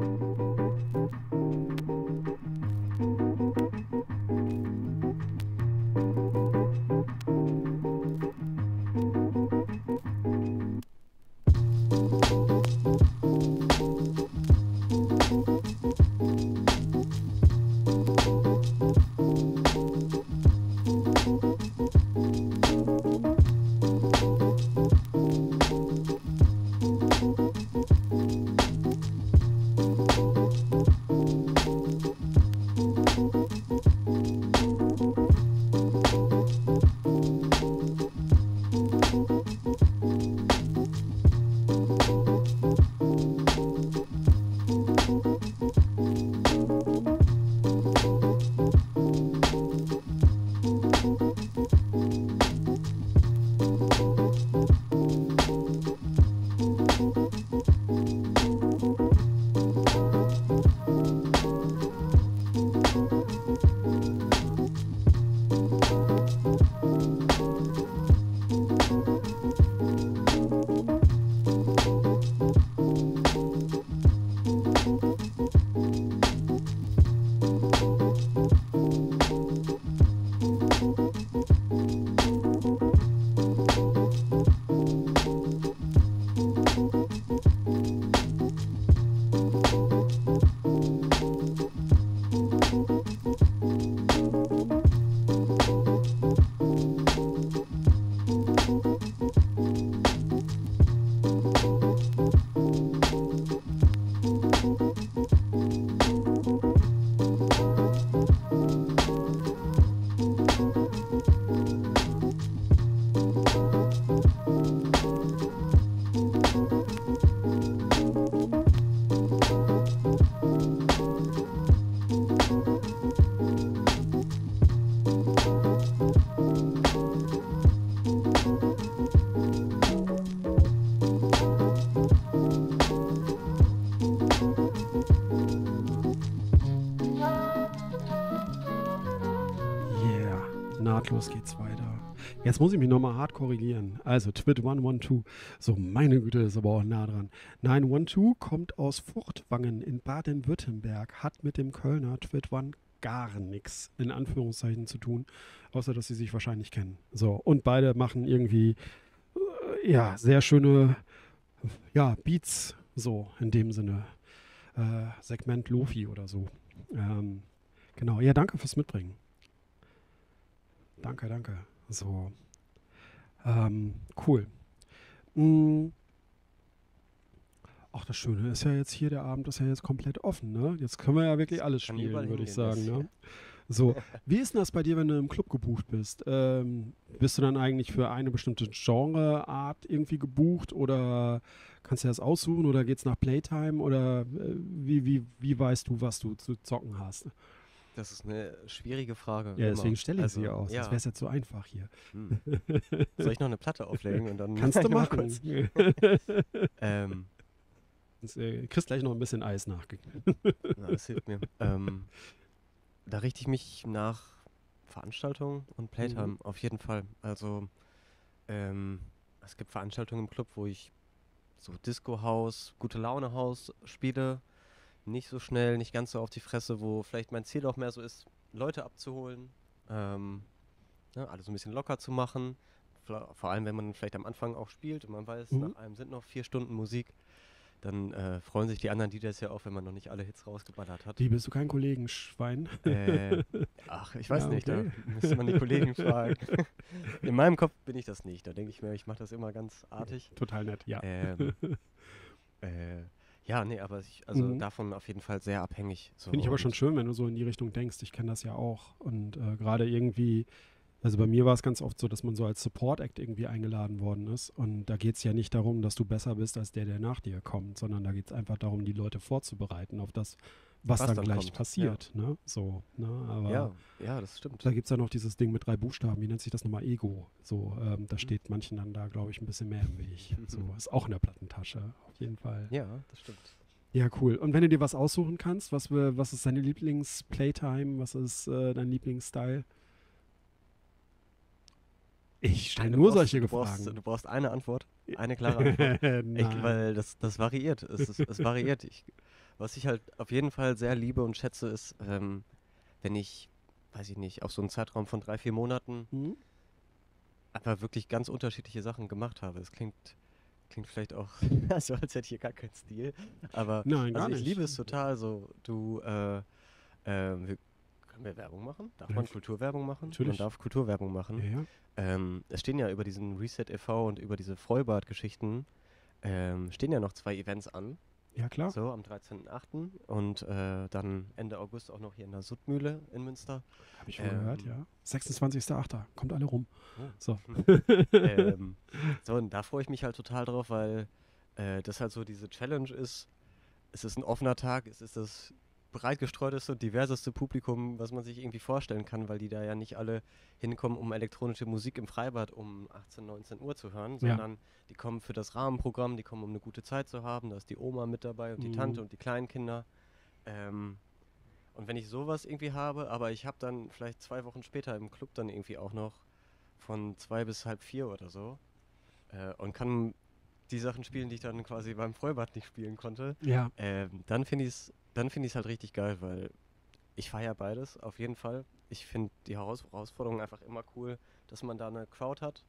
Nahtlos geht's weiter. Jetzt muss ich mich nochmal hart korrigieren. Also Twit eins eins zwei. So, meine Güte, ist aber auch nah dran. neun eins zwei kommt aus Furtwangen in Baden-Württemberg, hat mit dem Kölner Twit eins gar nichts in Anführungszeichen zu tun, außer dass sie sich wahrscheinlich kennen. So, und beide machen irgendwie äh, ja, sehr schöne ja, Beats, so in dem Sinne. Äh, Segment Lofi oder so. Ähm, genau, ja, danke fürs Mitbringen. Danke, danke. So. Ähm, cool. Mhm. Ach, das Schöne ist ja jetzt hier, der Abend ist ja jetzt komplett offen, ne? Jetzt können wir ja wirklich alles spielen, würde ich sagen, ne? So, wie ist denn das bei dir, wenn du im Club gebucht bist? Ähm, bist du dann eigentlich für eine bestimmte Genreart irgendwie gebucht oder kannst du das aussuchen oder geht's nach Playtime oder äh, wie, wie, wie weißt du, was du zu zocken hast? Das ist eine schwierige Frage. Ja, deswegen stelle ich also, sie ja aus. Ja. Das wäre jetzt zu einfach hier. Hm. Soll ich noch eine Platte auflegen? Und dann Kannst du machen. ähm, Du äh, kriegst gleich noch ein bisschen Eis nachgegeben. Na, das hilft mir. Ähm, da richte ich mich nach Veranstaltungen und Playtime Mhm. auf jeden Fall. Also ähm, es gibt Veranstaltungen im Club, wo ich so Disco-Haus, Gute-Laune-Haus spiele. Nicht so schnell, nicht ganz so auf die Fresse, wo vielleicht mein Ziel auch mehr so ist, Leute abzuholen, ähm, ne, alles so ein bisschen locker zu machen. Vla- Vor allem, wenn man vielleicht am Anfang auch spielt und man weiß, Mhm. nach einem sind noch vier Stunden Musik, dann äh, freuen sich die anderen D Js ja auch, wenn man noch nicht alle Hits rausgeballert hat. Wie, bist du kein Kollegenschwein? Äh, ach, ich weiß Ja, nicht, okay. da müsste man die Kollegen fragen. In meinem Kopf bin ich das nicht, da denke ich mir, ich mache das immer ganz artig. Total nett, ja. Ähm, äh, ja, nee, aber ich, also Mhm. davon auf jeden Fall sehr abhängig. So, Finde ich aber schon und- schön, wenn du so in die Richtung denkst. Ich kenne das ja auch. Und äh, gerade irgendwie, also bei mir war es ganz oft so, dass man so als Support-Act irgendwie eingeladen worden ist. Und da geht es ja nicht darum, dass du besser bist als der, der nach dir kommt, sondern da geht es einfach darum, die Leute vorzubereiten auf das, was, Was dann, dann gleich kommt, passiert. Ne? So, ne? Aber Ja, ja, das stimmt. da gibt es ja noch dieses Ding mit drei Buchstaben, wie nennt sich das nochmal? Ego. So, ähm, da steht manchen dann da, glaube ich, ein bisschen mehr im Weg. So, ist auch in der Plattentasche, auf jeden Fall. Ja, das stimmt. Ja, cool. Und wenn du dir was aussuchen kannst, was, wir, was ist deine Lieblings-Playtime? Was ist äh, dein Lieblingsstyle? Ich stelle Du nur brauchst- solche du brauchst, Fragen. du brauchst eine Antwort, eine klare Antwort. Ich, Nein. weil das, das variiert. Es, ist, es variiert. Ich, Was ich halt auf jeden Fall sehr liebe und schätze, ist, ähm, wenn ich, weiß ich nicht, auf so einen Zeitraum von drei, vier Monaten Mhm. einfach wirklich ganz unterschiedliche Sachen gemacht habe. Es klingt, klingt vielleicht auch so, als hätte ich hier gar keinen Stil. Aber Nein, gar also ich nicht. liebe es total. So, du, äh, äh, wir, können wir Werbung machen? Darf Ja, man klar. Kulturwerbung machen? Natürlich. Man darf Kulturwerbung machen. Ja, ja. Ähm, es stehen ja über diesen Reset e V und über diese Freubad-Geschichten ähm, stehen ja noch zwei Events an. Ja, klar. So, am dreizehnten achten und äh, dann Ende August auch noch hier in der Suttmühle in Münster. Habe ich schon Ähm, gehört, ja. sechsundzwanzigster achter Kommt alle rum. Oh. So. ähm, so, und da freue ich mich halt total drauf, weil äh, das halt so diese Challenge ist. Es ist ein offener Tag, es ist das breit gestreuteste und diverseste Publikum, was man sich irgendwie vorstellen kann, weil die da ja nicht alle hinkommen, um elektronische Musik im Freibad um achtzehn, neunzehn Uhr zu hören, Ja. sondern die kommen für das Rahmenprogramm, die kommen, um eine gute Zeit zu haben. Da ist die Oma mit dabei und die Mhm. Tante und die Kleinkinder. Ähm, und wenn ich sowas irgendwie habe, aber ich habe dann vielleicht zwei Wochen später im Club dann irgendwie auch noch von zwei bis halb vier oder so äh, und kann die Sachen spielen, die ich dann quasi beim Freibad nicht spielen konnte, Ja. ähm, dann finde ich es dann finde ich es halt richtig geil, weil ich feiere beides auf jeden Fall. Ich finde die Heraus Herausforderung einfach immer cool, dass man da eine Crowd hat.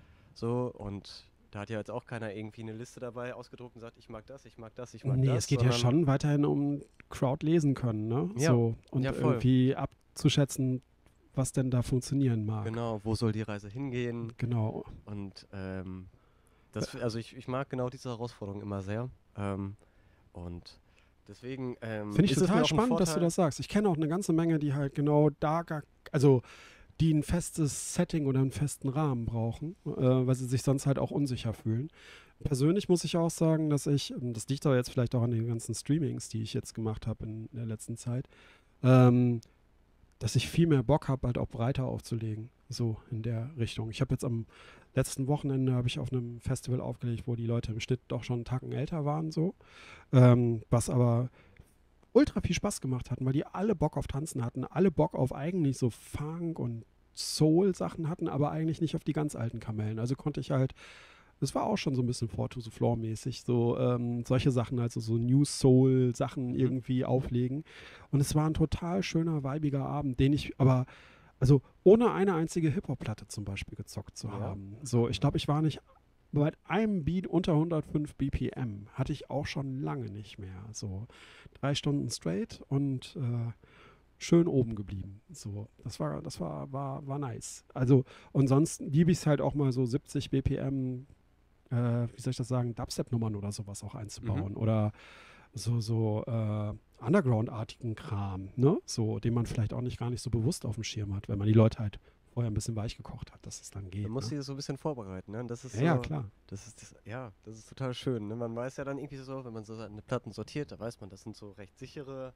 So, und da hat ja jetzt auch keiner irgendwie eine Liste dabei ausgedruckt und sagt, ich mag das, ich mag das, ich mag Nee, das. es geht ja sondern- schon weiterhin um Crowd lesen können, ne? Ja. So. Und Ja, voll. irgendwie abzuschätzen, was denn da funktionieren mag. Genau, wo soll die Reise hingehen? Genau. Und ähm, das, also ich, ich mag genau diese Herausforderung immer sehr. Ähm, und deswegen ähm, Finde ich ist es mir total auch ein spannend, dass du Vorteil- das sagst. Ich kenne auch eine ganze Menge, die halt genau da gar, also die ein festes Setting oder einen festen Rahmen brauchen, äh, weil sie sich sonst halt auch unsicher fühlen. Persönlich muss ich auch sagen, dass ich, ähm, das liegt aber jetzt vielleicht auch an den ganzen Streamings, die ich jetzt gemacht habe in der letzten Zeit, ähm, dass ich viel mehr Bock habe, halt auch breiter aufzulegen, so in der Richtung. Ich habe jetzt am letzten Wochenende habe ich auf einem Festival aufgelegt, wo die Leute im Schnitt doch schon einen Tacken älter waren, so, ähm, was aber ultra viel Spaß gemacht hatten, weil die alle Bock auf Tanzen hatten, alle Bock auf eigentlich so Funk und Soul-Sachen hatten, aber eigentlich nicht auf die ganz alten Kamellen. Also konnte ich halt, das war auch schon so ein bisschen Four to the Floor mäßig, so ähm, solche Sachen, also so New Soul-Sachen irgendwie auflegen. Und es war ein total schöner, weibiger Abend, den ich aber, also ohne eine einzige Hip-Hop-Platte zum Beispiel gezockt zu Ja. haben. So, ich glaube, ich war nicht bei einem Beat unter hundertfünf B P M. Hatte ich auch schon lange nicht mehr. So drei Stunden straight und äh, schön oben geblieben. So, das war, das war, war, war nice. Also, und sonst liebe ich es halt auch mal so siebzig B P M, äh, wie soll ich das sagen, Dubstep-Nummern oder sowas auch einzubauen. Oder so, so äh, Underground-artigen Kram, ne? So, den man vielleicht auch nicht gar nicht so bewusst auf dem Schirm hat, wenn man die Leute halt vorher ein bisschen weich gekocht hat, dass es dann geht. Man muss ne? sie so ein bisschen vorbereiten, ne? Das ist Ja, so, ja, klar. Das ist das, ja, das ist total schön. Ne? Man weiß ja dann irgendwie so, wenn man so seine Platten sortiert, da weiß man, das sind so recht sichere,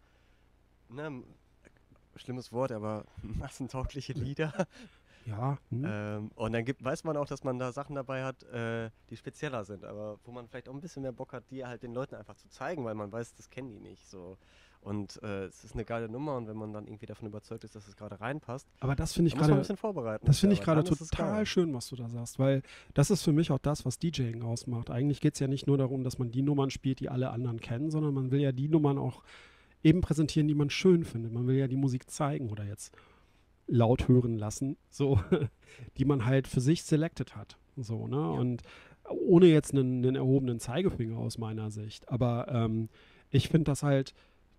ne, m- schlimmes Wort, aber massentaugliche Lieder. Ja, hm. ähm, und dann gibt, weiß man auch, dass man da Sachen dabei hat, äh, die spezieller sind, aber wo man vielleicht auch ein bisschen mehr Bock hat, die halt den Leuten einfach zu zeigen, weil man weiß, das kennen die nicht so. Und äh, es ist eine geile Nummer und wenn man dann irgendwie davon überzeugt ist, dass es gerade reinpasst, aber das finde ich dann muss man ein gerade bisschen vorbereiten. Das finde ich aber gerade dann ist es total geil. schön, was du da sagst, weil das ist für mich auch das, was DJing ausmacht. Eigentlich geht es ja nicht nur darum, dass man die Nummern spielt, die alle anderen kennen, sondern man will ja die Nummern auch eben präsentieren, die man schön findet. Man will ja die Musik zeigen oder jetzt laut hören lassen, so, die man halt für sich selected hat. So, ne? Und ohne jetzt einen, einen erhobenen Zeigefinger aus meiner Sicht. Aber ähm, ich finde das halt,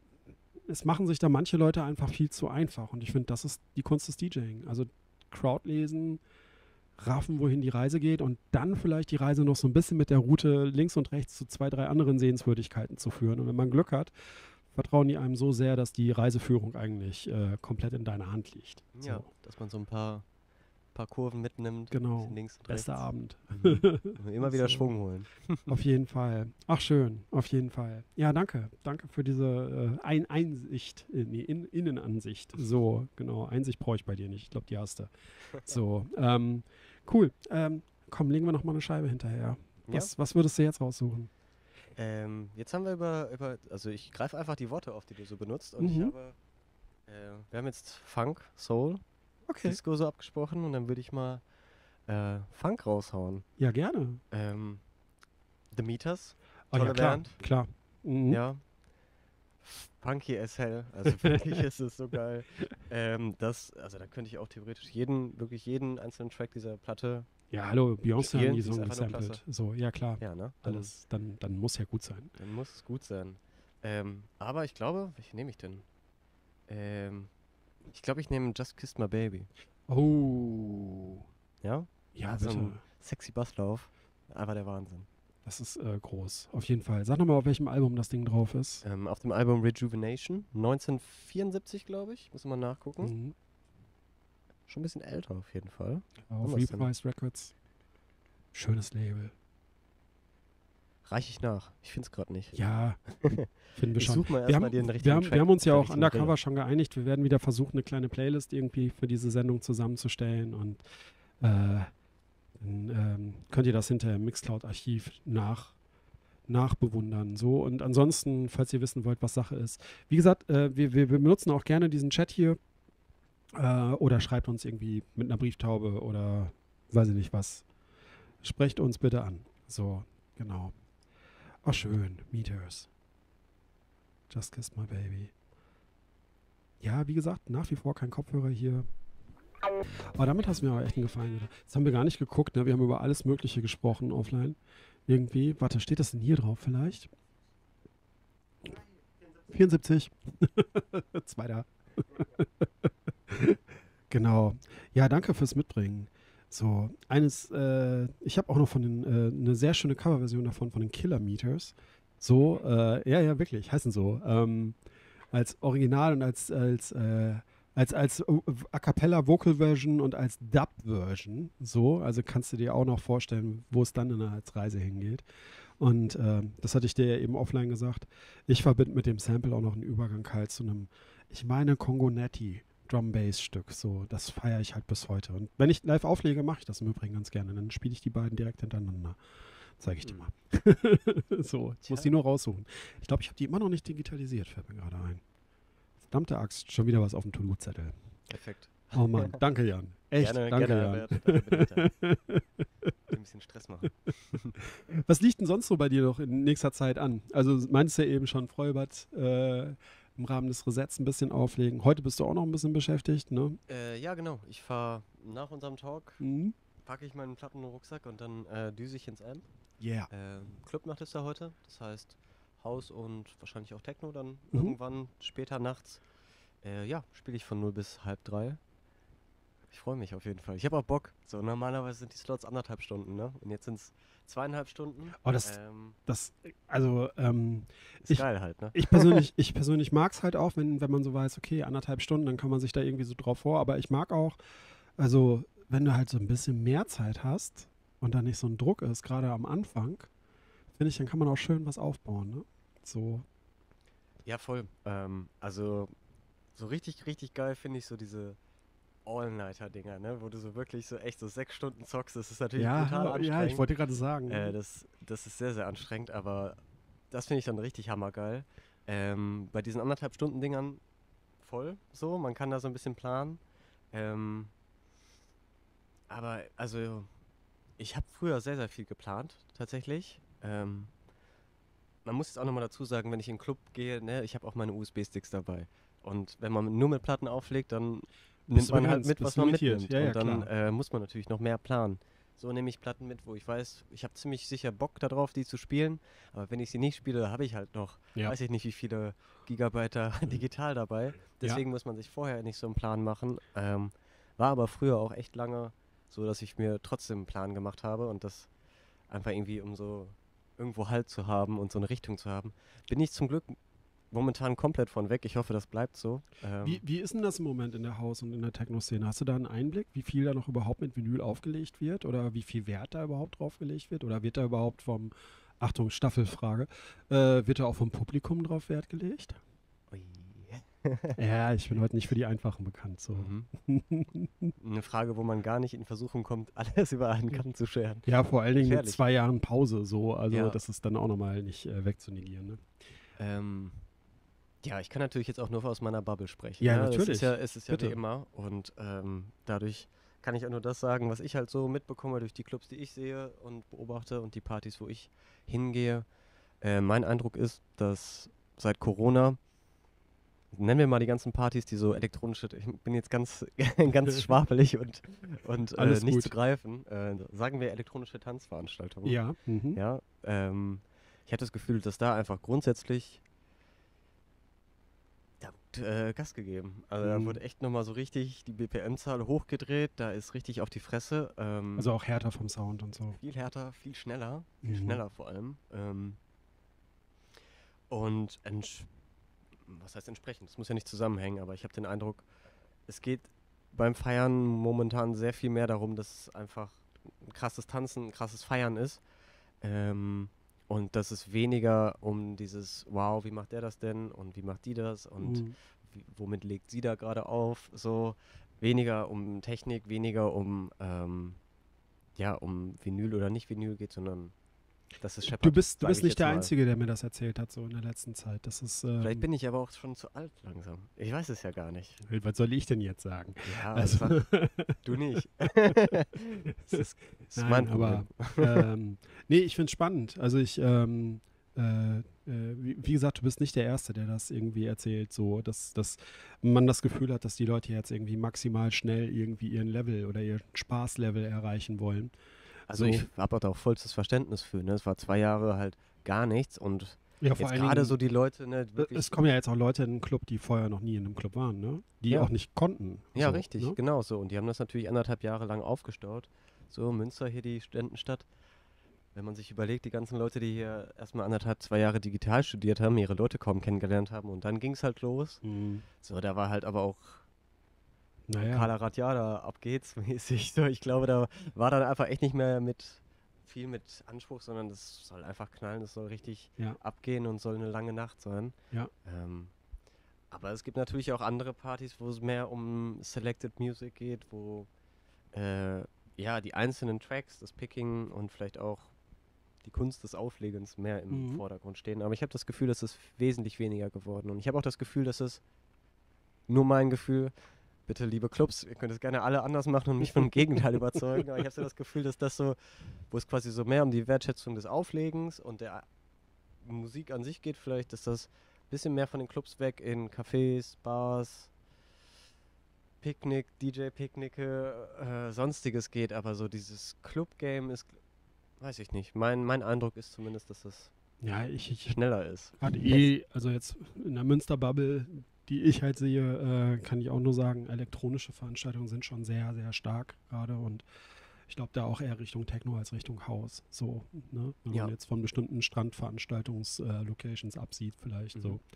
es machen sich da manche Leute einfach viel zu einfach. Und ich finde, das ist die Kunst des DJing. Also Crowd lesen, raffen, wohin die Reise geht und dann vielleicht die Reise noch so ein bisschen mit der Route links und rechts zu zwei, drei anderen Sehenswürdigkeiten zu führen. Und wenn man Glück hat, vertrauen die einem so sehr, dass die Reiseführung eigentlich äh, komplett in deiner Hand liegt. Ja, So, dass man so ein paar, paar Kurven mitnimmt. Genau. bisschen links und bester rechts. Abend. Mhm. Immer wieder So. Schwung holen. Auf jeden Fall. Ach, schön. Auf jeden Fall. Ja, danke. Danke für diese äh, Ein Einsicht, äh, nee, in Innenansicht. So, genau. Einsicht brauche ich bei dir nicht. Ich glaube, die hast du. So, ähm, cool. Ähm, komm, legen wir noch mal eine Scheibe hinterher. Was, was würdest du jetzt raussuchen? Ähm, jetzt haben wir über, über also ich greife einfach die Worte auf, die du so benutzt und ich Mhm. habe, äh, wir haben jetzt Funk, Soul, Okay. Disco so abgesprochen und dann würde ich mal äh, Funk raushauen. Ja, gerne. Ähm, The Meters, Oh, ja, Tolle klar. Band. Klar. Mhm. ja. funky as hell. Also wirklich ist es so geil. Ähm, das, also da könnte ich auch theoretisch jeden, wirklich jeden einzelnen Track dieser Platte. Ja, hallo, Beyoncé Spielen, haben die die ist Song einfach nur gesampelt. klasse. So, ja klar. Ja, ne? Dann, Alles, dann, dann muss ja gut sein. dann muss es gut sein. Ähm, aber ich glaube, welche nehme ich denn? Ähm, ich glaube, ich nehme Just Kissed My Baby. Oh. Ja? Ja, so bitte. ein sexy Basslauf. Einfach der Wahnsinn. Das ist äh, groß. Auf jeden Fall. Sag nochmal, auf welchem Album das Ding drauf ist. Ähm, auf dem Album Rejuvenation, neunzehnhundertvierundsiebzig, glaube ich. Müssen wir mal nachgucken. Mhm. Schon ein bisschen älter auf jeden Fall. Auf was denn? Reprise Records. Schönes Label. Reiche ich nach. Ich finde es gerade nicht. Ja, finden wir Ich schon. suche mal Wir erstmal haben, den richtigen wir, haben, Track wir haben uns ja mit der auch richtigen undercover Brille. schon geeinigt. Wir werden wieder versuchen, eine kleine Playlist irgendwie für diese Sendung zusammenzustellen und äh, dann ähm, könnt ihr das hinterher im Mixcloud-Archiv nach, nachbewundern. So, und ansonsten, falls ihr wissen wollt, was Sache ist. Wie gesagt, äh, wir, wir, wir benutzen auch gerne diesen Chat hier äh, oder schreibt uns irgendwie mit einer Brieftaube oder weiß ich nicht was. Sprecht uns bitte an. So, genau. Ach schön, Meters. Just Kiss My Baby. Ja, wie gesagt, nach wie vor kein Kopfhörer hier. Aber damit hast du mir auch echt einen Gefallen getan. Jetzt haben wir gar nicht geguckt, ne? Wir haben über alles Mögliche gesprochen offline. Irgendwie. Warte, steht das denn hier drauf vielleicht? vierundsiebzig. Zweiter. Genau. Ja, danke fürs Mitbringen. So, eines, äh, ich habe auch noch von den, äh, eine sehr schöne Coverversion davon, von den Killer Meters. So, äh, ja, ja, wirklich, heißen so. Ähm, als Original und als, als, äh, als, als A Cappella Vocal Version und als Dub Version. So, also kannst du dir auch noch vorstellen, wo es dann in der als Reise hingeht. Und äh, das hatte ich dir ja eben offline gesagt. Ich verbinde mit dem Sample auch noch einen Übergang halt zu einem, ich meine, Congo-Netty. Drum-Bass-Stück, so, das feiere ich halt bis heute. Und wenn ich live auflege, mache ich das im Übrigen ganz gerne. Dann spiele ich die beiden direkt hintereinander. Zeige ich dir mal. So, ich muss die nur raussuchen. Ich glaube, ich habe die immer noch nicht digitalisiert, fällt mir gerade ein. Verdammte Axt, schon wieder was auf dem To-Do-Zettel. Perfekt. Oh Mann, danke Jan. Echt, gerne, danke gerne, Jan. Albert. Dafür bin ich da. Ein bisschen Stress machen. Was liegt denn sonst so bei dir noch in nächster Zeit an? Also meintest ja eben schon, Freubad, äh, im Rahmen des Resets ein bisschen auflegen. Heute bist du auch noch ein bisschen beschäftigt, ne? Äh, ja, genau. Ich fahre nach unserem Talk, Mhm. packe ich meinen Platten in den Rucksack und dann äh, düse ich ins Amp. Yeah. Ähm, Clubnacht ist da heute. Das heißt House und wahrscheinlich auch Techno dann Mhm. irgendwann später nachts. Äh, ja, spiele ich von null bis halb drei. Ich freue mich auf jeden Fall. Ich habe auch Bock. So, normalerweise sind die Slots anderthalb Stunden, ne? Und jetzt sind es zweieinhalb Stunden. Oh, das, ähm, das, also, ähm, ist ich- geil halt, ne? ich persönlich, ich persönlich mag es halt auch, wenn, wenn man so weiß, okay, anderthalb Stunden, dann kann man sich da irgendwie so drauf vor. Aber ich mag auch, also, wenn du halt so ein bisschen mehr Zeit hast und da nicht so ein Druck ist, gerade am Anfang, finde ich, dann kann man auch schön was aufbauen, ne? So, Ja, voll. Ähm, also, so richtig, richtig geil finde ich so diese All-Nighter-Dinger, ne? Wo du so wirklich so echt so sechs Stunden zockst. Das ist natürlich brutal ja, anstrengend. ja, ich wollte gerade sagen. Äh, das, das ist sehr, sehr anstrengend, aber das finde ich dann richtig hammergeil. Ähm, bei diesen anderthalb Stunden Dingern voll so, man kann da so ein bisschen planen. Ähm, aber also, ich habe früher sehr, sehr viel geplant, tatsächlich. Ähm, man muss jetzt auch nochmal dazu sagen, wenn ich in den Club gehe, ne, ich habe auch meine U S B-Sticks dabei. Und wenn man nur mit Platten auflegt, dann nimmt du man halt begrenzt, mit, bist was man limitiert. mitnimmt. Ja, ja, und dann klar. äh, muss man natürlich noch mehr planen. So nehme ich Platten mit, wo ich weiß, ich habe ziemlich sicher Bock darauf, die zu spielen. Aber wenn ich sie nicht spiele, habe ich halt noch, Ja. weiß ich nicht, wie viele Gigabyte da digital dabei. Deswegen muss man sich vorher nicht so einen Plan machen. Ähm, war aber früher auch echt lange so, dass ich mir trotzdem einen Plan gemacht habe und das einfach irgendwie, um so irgendwo Halt zu haben und so eine Richtung zu haben, bin ich zum Glück momentan komplett von weg. Ich hoffe, das bleibt so. Ähm, Wie, wie ist denn das im Moment in der Haus- und in der Techno-Szene? Hast du da einen Einblick, wie viel da noch überhaupt mit Vinyl aufgelegt wird oder wie viel Wert da überhaupt draufgelegt wird? Oder wird da überhaupt vom, Achtung, Staffelfrage, äh, wird da auch vom Publikum drauf Wert gelegt? ui. Ja, ich bin heute nicht für die Einfachen bekannt. So. Mhm. Eine Frage, wo man gar nicht in Versuchung kommt, alles über einen Kamm zu scheren. Ja, vor allen Dingen mit Gefährlich. zwei Jahren Pause so, also Ja. das ist dann auch nochmal nicht äh, wegzunegieren. Ne? Ähm, ja, ich kann natürlich jetzt auch nur aus meiner Bubble sprechen. Ja, ne? natürlich. Es ist ja, es ist ja wie Bitte. immer. Und ähm, dadurch kann ich auch nur das sagen, was ich halt so mitbekomme durch die Clubs, die ich sehe und beobachte und die Partys, wo ich hingehe. Äh, mein Eindruck ist, dass seit Corona nennen wir mal die ganzen Partys, die so elektronische, ich bin jetzt ganz, ganz schwafelig und, und äh, Alles nicht gut. zu greifen, äh, sagen wir elektronische Tanzveranstaltungen. Ja. Mhm. Ja, ähm, ich hatte das Gefühl, dass da einfach grundsätzlich da wird äh, Gas gegeben. Also da Mhm. wurde echt nochmal so richtig die B P M-Zahl hochgedreht, da ist richtig auf die Fresse. Ähm, Also auch härter vom Sound und so. viel härter, viel schneller, viel Mhm. schneller vor allem. Ähm, und entsch- was heißt entsprechend? Das muss ja nicht zusammenhängen, aber ich habe den Eindruck, es geht beim Feiern momentan sehr viel mehr darum, dass es einfach ein krasses Tanzen, ein krasses Feiern ist. Ähm, und dass es weniger um dieses, wow, wie macht der das denn und wie macht die das und Mhm. wie, womit legt sie da gerade auf, so weniger um Technik, weniger um, ähm, ja, um Vinyl oder nicht Vinyl geht, sondern dass es scheppert. Du bist, du sag bist ich nicht jetzt der mal. Einzige, der mir das erzählt hat, so in der letzten Zeit. Das ist, ähm, Vielleicht bin ich aber auch schon zu alt langsam. Ich weiß es ja gar nicht. was soll ich denn jetzt sagen? Ja, Also, sag du nicht. das ist, das ist mein nein, aber Problem. ähm, nee, ich finde es spannend. Also ich, ähm, äh, äh, wie, wie gesagt, du bist nicht der Erste, der das irgendwie erzählt, so, dass, dass man das Gefühl hat, dass die Leute jetzt irgendwie maximal schnell irgendwie ihren Level oder ihr Spaßlevel erreichen wollen. Also So. ich habe da auch vollstes Verständnis für. Ne? Es war zwei Jahre halt gar nichts und Ja, vor jetzt allen gerade Dingen, so die Leute, ne, äh, wirklich, es kommen ja jetzt auch Leute in den Club, die vorher noch nie in einem Club waren, ne? Die Ja. auch nicht konnten. ja so, richtig, Ne? genau so. Und die haben das natürlich anderthalb Jahre lang aufgestaut. So, Münster hier, die Studentenstadt. Wenn man sich überlegt, die ganzen Leute, die hier erstmal anderthalb, zwei Jahre digital studiert haben, ihre Leute kaum kennengelernt haben und dann ging es halt los. Mhm. So, da war halt aber auch Naja. Kala Ratjada, ab geht's mäßig. So, ich glaube, da war dann einfach echt nicht mehr mit viel mit Anspruch, sondern das soll einfach knallen, das soll richtig Ja. abgehen und soll eine lange Nacht sein. Ja. Ähm, aber es gibt natürlich auch andere Partys, wo es mehr um Selected Music geht, wo äh, ja die einzelnen Tracks, das Picking und vielleicht auch die Kunst des Auflegens mehr im Mhm. Vordergrund stehen. Aber ich habe das Gefühl, dass es wesentlich weniger geworden. Und ich habe auch das Gefühl, dass es nur mein Gefühl, bitte liebe Clubs, ihr könnt es gerne alle anders machen und mich vom Gegenteil überzeugen, aber ich habe so das Gefühl, dass das so, wo es quasi so mehr um die Wertschätzung des Auflegens und der Musik an sich geht, vielleicht, dass das ein bisschen mehr von den Clubs weg in Cafés, Bars, Picknick, D J-Picknicke, äh, sonstiges geht, aber so dieses Club-Game ist, weiß ich nicht. Mein, mein Eindruck ist zumindest, dass das Ja, ich, ich schneller ist. hatte eh, also jetzt in der Münster-Bubble, die ich halt sehe, äh, kann ich auch nur sagen, elektronische Veranstaltungen sind schon sehr, sehr stark gerade und ich glaube da auch eher Richtung Techno als Richtung House. So, ne? Wenn Ja. man jetzt von bestimmten Strandveranstaltungs-Locations absieht, vielleicht Mhm. so.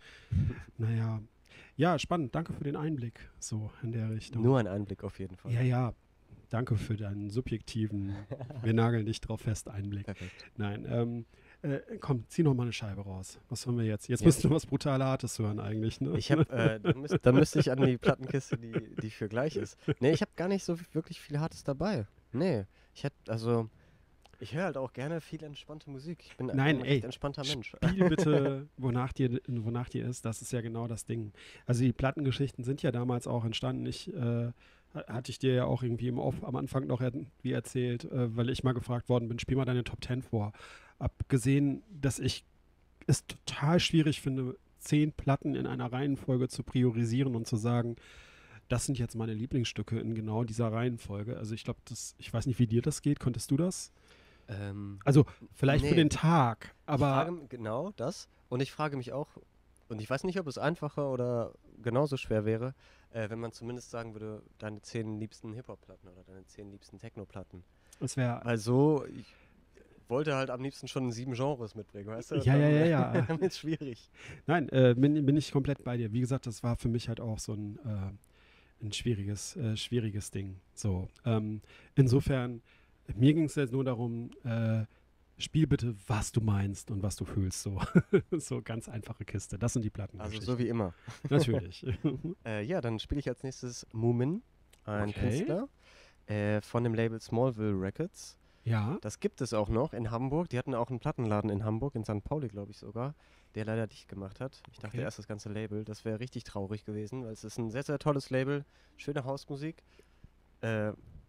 Naja. Ja, spannend. Danke für den Einblick, so in der Richtung. Nur ein Einblick auf jeden Fall. Ja, ja. Danke für deinen subjektiven, wir nageln dich drauf fest, Einblick. Perfekt. Nein, ähm, äh, komm, zieh noch mal eine Scheibe raus. Was hören wir jetzt? Jetzt Ja. müsstest du was brutal Hartes hören eigentlich, ne? Ich habe, äh, dann, müsst, dann müsste ich an die Plattenkiste, die, die für gleich ist. Nee, ich habe gar nicht so wirklich viel Hartes dabei. Nee, ich hätte, also, ich höre halt auch gerne viel entspannte Musik. Ich bin Nein, ein ey, recht entspannter Mensch. Spiel bitte, wonach dir, wonach dir ist. Das ist ja genau das Ding. Also die Plattengeschichten sind ja damals auch entstanden. Ich äh, ha- hatte ich dir ja auch irgendwie im Off am Anfang noch irgendwie erzählt, äh, weil ich mal gefragt worden bin, spiel mal deine Top Ten vor. Abgesehen, dass ich es total schwierig finde, zehn Platten in einer Reihenfolge zu priorisieren und zu sagen, das sind jetzt meine Lieblingsstücke in genau dieser Reihenfolge. Also ich glaube, das, ich weiß nicht, wie dir das geht. Konntest du das? Ähm, Also vielleicht für Nee. den Tag, aber ich frage, m- genau das. Und ich frage mich auch, und ich weiß nicht, ob es einfacher oder genauso schwer wäre, äh, wenn man zumindest sagen würde, deine zehn liebsten Hip-Hop-Platten oder deine zehn liebsten Techno-Platten. es wäre Weil so, ich wollte halt am liebsten schon sieben Genres mitbringen, weißt du? Ja, ja, ja, ja. Dann wird es schwierig. Nein, äh, bin, bin ich komplett bei dir. Wie gesagt, das war für mich halt auch so ein, äh, ein schwieriges, äh, schwieriges Ding. So, ähm, insofern, mir ging es jetzt nur darum, äh, spiel bitte, was du meinst und was du fühlst. So, so ganz einfache Kiste. Das sind die Platten. Also so wie immer. Natürlich. Äh, ja, dann spiele ich als nächstes Moomin, ein Okay. Künstler äh, von dem Label Smallville Records. ja. Das gibt es auch noch in Hamburg. Die hatten auch einen Plattenladen in Hamburg, in Sankt Pauli, glaube ich sogar, der leider dicht gemacht hat. Ich dachte Okay. erst das ganze Label. Das wäre richtig traurig gewesen, weil es ist ein sehr, sehr tolles Label. Schöne Hausmusik. Äh,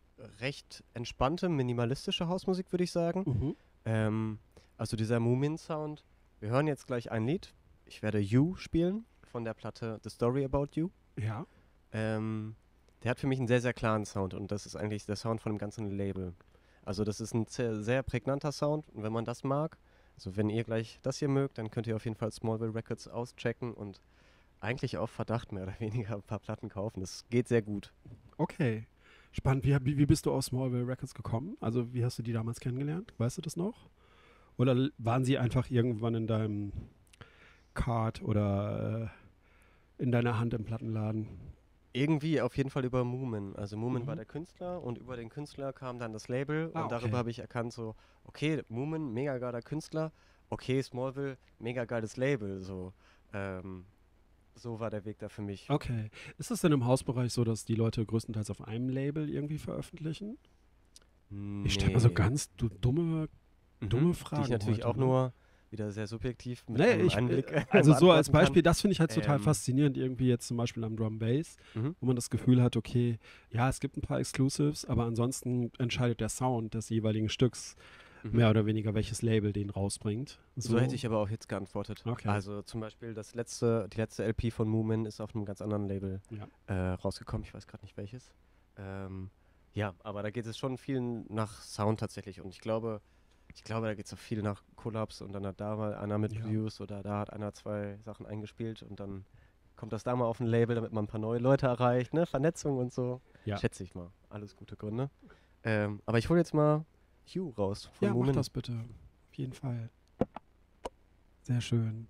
recht entspannte, minimalistische Hausmusik, würde ich sagen. Mhm. Ähm, also dieser Moomin-Sound. Wir hören jetzt gleich ein Lied. Ich werde You spielen von der Platte The Story About You. Ja. Ähm, der hat für mich einen sehr, sehr klaren Sound und das ist eigentlich der Sound von dem ganzen Label. Also das ist ein sehr, sehr prägnanter Sound und wenn man das mag, also wenn ihr gleich das hier mögt, dann könnt ihr auf jeden Fall Smallville Records auschecken und eigentlich auf Verdacht mehr oder weniger ein paar Platten kaufen. Das geht sehr gut. Okay. Spannend. Wie, wie, wie bist du aus Smallville Records gekommen? Also wie hast du die damals kennengelernt? Weißt du das noch? Oder l- waren sie einfach irgendwann in deinem Card oder äh, in deiner Hand im Plattenladen? Irgendwie auf jeden Fall über Moomin. Also Moomin Mhm. war der Künstler und über den Künstler kam dann das Label Ah, und darüber okay. habe ich erkannt so, okay, Moomin, mega geiler Künstler, okay, Smallville, mega geiles Label, so. Ähm, so war der Weg da für mich. Okay. Ist es denn im Hausbereich so, dass die Leute größtenteils auf einem Label irgendwie veröffentlichen? Ich stelle mal so Nee. ganz du, dumme, dumme Mhm, Fragen die ich natürlich heute, auch ne? nur wieder sehr subjektiv mit Nee, einem ich, Einblick äh, also so als beantworten Beispiel, kann. das finde ich halt total Ähm. faszinierend, irgendwie jetzt zum Beispiel am Drum Bass, Mhm. wo man das Gefühl hat, okay, ja, es gibt ein paar Exclusives, aber ansonsten entscheidet der Sound des jeweiligen Stücks Mhm. mehr oder weniger, welches Label den rausbringt. So hätte ich aber auch jetzt geantwortet. Okay. Also zum Beispiel das letzte, die letzte L P von Moomin ist auf einem ganz anderen Label Ja. äh, rausgekommen. Ich weiß gerade nicht welches. Ähm, ja, aber da geht es schon viel nach Sound tatsächlich. Und ich glaube, ich glaube, da geht es auch viel nach Collabs und dann hat da mal einer mit Ja. Views oder da hat einer zwei Sachen eingespielt und dann kommt das da mal auf ein Label, damit man ein paar neue Leute erreicht, ne? Vernetzung und so. Ja. Schätze ich mal. Alles gute Gründe. Ähm, aber ich hole jetzt mal Hugh raus von Ja, mach Moomin. das bitte. Auf jeden Fall. Sehr schön.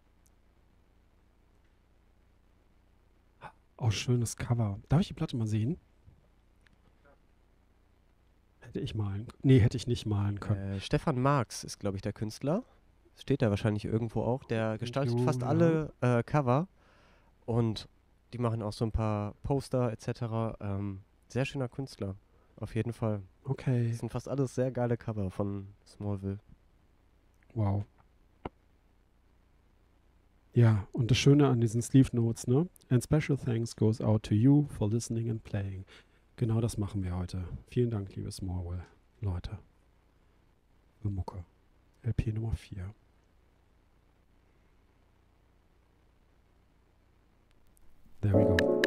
Auch schönes Cover. Darf ich die Platte mal sehen? Hätte ich malen. Nee, hätte ich nicht malen können. Äh, Stefan Marx ist, glaube ich, der Künstler. Steht da wahrscheinlich irgendwo auch. Der gestaltet Jo, fast ja. alle äh, Cover und die machen auch so ein paar Poster et cetera. Ähm, sehr schöner Künstler, auf jeden Fall. Okay. Das sind fast alles sehr geile Cover von Smallville. Wow. Ja, und das Schöne an diesen Sleeve Notes, ne? And special thanks goes out to you for listening and playing. Genau das machen wir heute. Vielen Dank, liebe Smallville, Leute. Für Mucke. L P Nummer vier. There we go.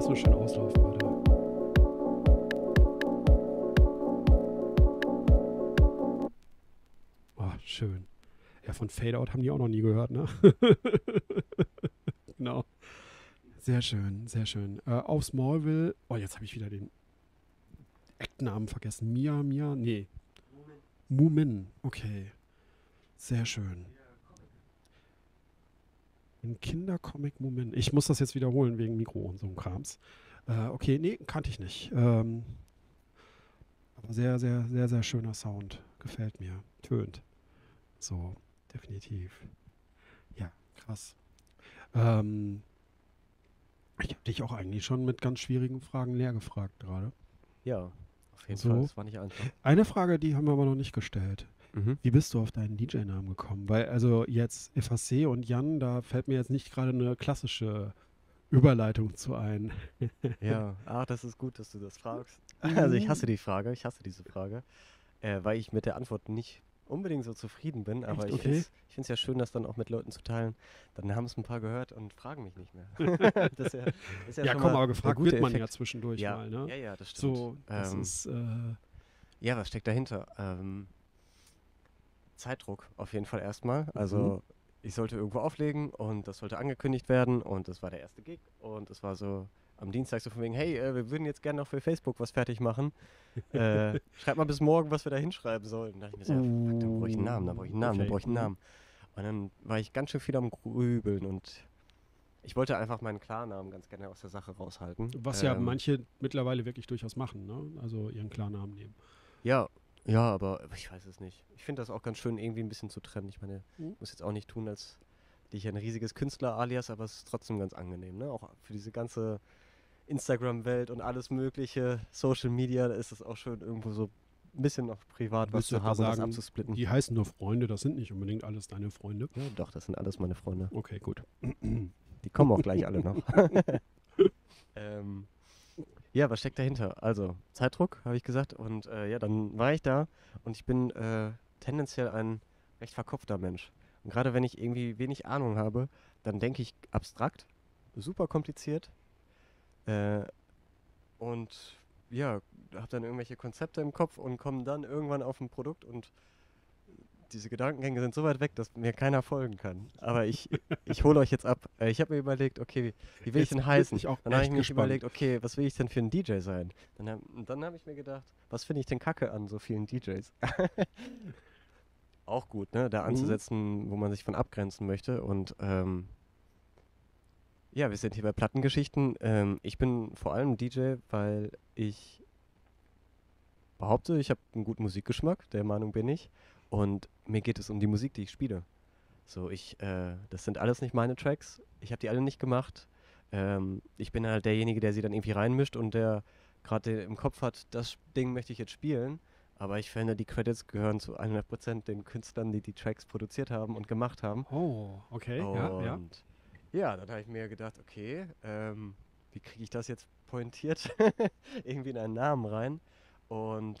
nur schön auslaufen, warte. Oh, schön. Ja, von Fade Out haben die auch noch nie gehört, ne? Genau. Sehr schön, sehr schön. Äh, auf Smallville, oh, jetzt habe ich wieder den Act-Namen vergessen. Mia, Mia, nee. Moomin, okay. Sehr schön. Ein Kindercomic Moomin. Ich muss das jetzt wiederholen wegen Mikro und so einem Krams. Äh, okay, nee, kannte ich nicht. Ähm, aber sehr, sehr, sehr, sehr schöner Sound. Gefällt mir. Tönt. So, definitiv. Ja, krass. Ähm, ich habe dich auch eigentlich schon mit ganz schwierigen Fragen leer gefragt gerade. Ja, auf jeden So. Fall. Das war nicht einfach. Eine Frage, die haben wir aber noch nicht gestellt. Mhm. Wie bist du auf deinen D J-Namen gekommen? Weil also jetzt F A C und Jan, da fällt mir jetzt nicht gerade eine klassische Überleitung zu ein. Ja, ach, das ist gut, dass du das fragst. Also ich hasse die Frage, ich hasse diese Frage, äh, weil ich mit der Antwort nicht unbedingt so zufrieden bin, aber Echt? ich Okay. finde es ja schön, das dann auch mit Leuten zu teilen. Dann haben es ein paar gehört und fragen mich nicht mehr. das ist ja, ist ja, Ja, schon komm, mal aber der gefragt gute wird man ja Effekt. zwischendurch Ja, mal, ne? ja, ja, das stimmt. So, das Ähm, ist, äh, Ja, was steckt dahinter? Ähm, Zeitdruck auf jeden Fall erstmal. Also ich sollte irgendwo auflegen und das sollte angekündigt werden und das war der erste Gig und es war so am Dienstag so von wegen, hey, äh, wir würden jetzt gerne noch für Facebook was fertig machen. äh, schreib mal bis morgen, was wir da hinschreiben sollen. Da dachte ich mir so, ja, fuck, dann brauche ich einen Namen, dann brauche ich einen Namen, Okay. dann brauche ich einen Mhm. Namen. Und dann war ich ganz schön viel am Grübeln und ich wollte einfach meinen Klarnamen ganz gerne aus der Sache raushalten. was ja Ähm, manche mittlerweile wirklich durchaus machen, ne? Also ihren Klarnamen nehmen. Ja, ja, aber ich weiß es nicht. Ich finde das auch ganz schön, irgendwie ein bisschen zu trennen. Ich meine, Mhm. ich muss jetzt auch nicht tun, als die ich ein riesiges Künstler-Alias, aber es ist trotzdem ganz angenehm, ne? Auch für diese ganze Instagram-Welt und alles mögliche, Social Media, da ist es auch schön, irgendwo so ein bisschen noch privat was Willst du zu etwa haben und das sagen, abzusplitten. Die heißen nur Freunde, das sind nicht unbedingt alles deine Freunde. Ja, doch, das sind alles meine Freunde. Okay, gut. Die kommen auch gleich alle noch. ähm, ja, was steckt dahinter? Also, Zeitdruck, habe ich gesagt. Und äh, ja, dann war ich da und ich bin äh, tendenziell ein recht verkopfter Mensch. Und gerade wenn ich irgendwie wenig Ahnung habe, dann denke ich abstrakt, super kompliziert. Äh, und ja, habe dann irgendwelche Konzepte im Kopf und komme dann irgendwann auf ein Produkt und diese Gedankengänge sind so weit weg, dass mir keiner folgen kann. Aber ich, ich hole euch jetzt ab. Äh, Ich habe mir überlegt, okay, wie, wie will ich Jetzt denn bin heißen? ich auch Dann habe ich echt mich gespannt. überlegt, okay, was will ich denn für ein D J sein? Dann, hab- und dann habe ich mir gedacht, was finde ich denn kacke an so vielen D Js? Auch gut, ne? Da Mhm. anzusetzen, wo man sich von abgrenzen möchte. Und ähm, ja, wir sind hier bei Plattengeschichten. Ähm, ich bin vor allem D J, weil ich behaupte, ich habe einen guten Musikgeschmack, der Meinung bin ich. Und mir geht es um die Musik, die ich spiele. So, ich, äh, das sind alles nicht meine Tracks. Ich habe die alle nicht gemacht. Ähm, ich bin halt derjenige, der sie dann irgendwie reinmischt und der gerade im Kopf hat, das Ding möchte ich jetzt spielen. Aber ich finde, die Credits gehören zu hundert Prozent den Künstlern, die die Tracks produziert haben und gemacht haben. Oh, okay, ja, ja. Und ja, dann habe ich mir gedacht, okay, ähm, wie kriege ich das jetzt pointiert irgendwie in einen Namen rein? Und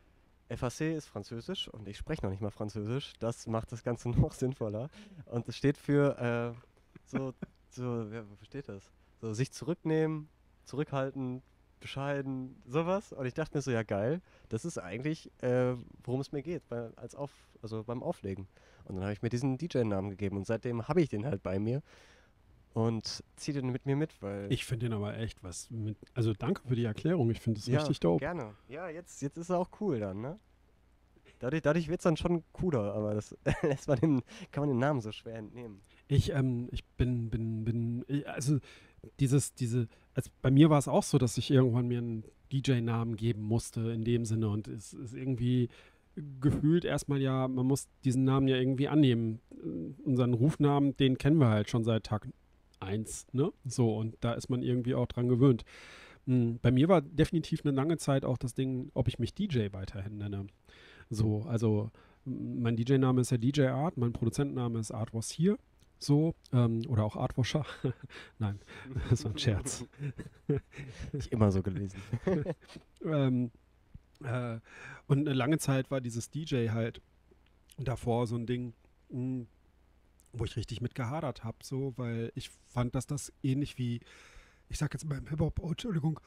F A C ist Französisch und ich spreche noch nicht mal Französisch. Das macht das Ganze noch sinnvoller. Und es steht für äh, so, so, ja, wofür steht das? So sich zurücknehmen, zurückhalten, bescheiden, sowas. Und ich dachte mir so, ja geil, das ist eigentlich, äh, worum es mir geht, bei, als auf, also beim Auflegen. Und dann habe ich mir diesen D J-Namen gegeben und seitdem habe ich den halt bei mir und ziehe den mit mir mit, weil... Ich finde den aber echt was mit. Also danke für die Erklärung. Ich finde es ja, richtig dope. gerne. Ja, jetzt, jetzt ist er auch cool dann, ne? Dadurch, dadurch wird es dann schon cooler, aber das lässt man den, kann man den Namen so schwer entnehmen. Ich, ähm, ich bin, bin, bin, ich- also dieses, diese, also bei mir war es auch so, dass ich irgendwann mir einen D J-Namen geben musste in dem Sinne und es ist irgendwie gefühlt erstmal ja, man muss diesen Namen ja irgendwie annehmen. Äh, Unseren Rufnamen, den kennen wir halt schon seit Tag eins, ne? So, und da ist man irgendwie auch dran gewöhnt. Mm, Bei mir war definitiv eine lange Zeit auch das Ding, ob ich mich D J weiterhin nenne. So, also m, mein D J-Name ist ja D J Art, mein Produzentenname ist Art Was Here. So, ähm, oder auch Art Washer. Nein, das war ein Scherz. Ich immer so gelesen. ähm, äh, und eine lange Zeit war dieses D J halt davor so ein Ding, mh, wo ich richtig mit gehadert habe, so, weil ich fand, dass das ähnlich wie ich sag jetzt mal im Hip-Hop, oh, Entschuldigung,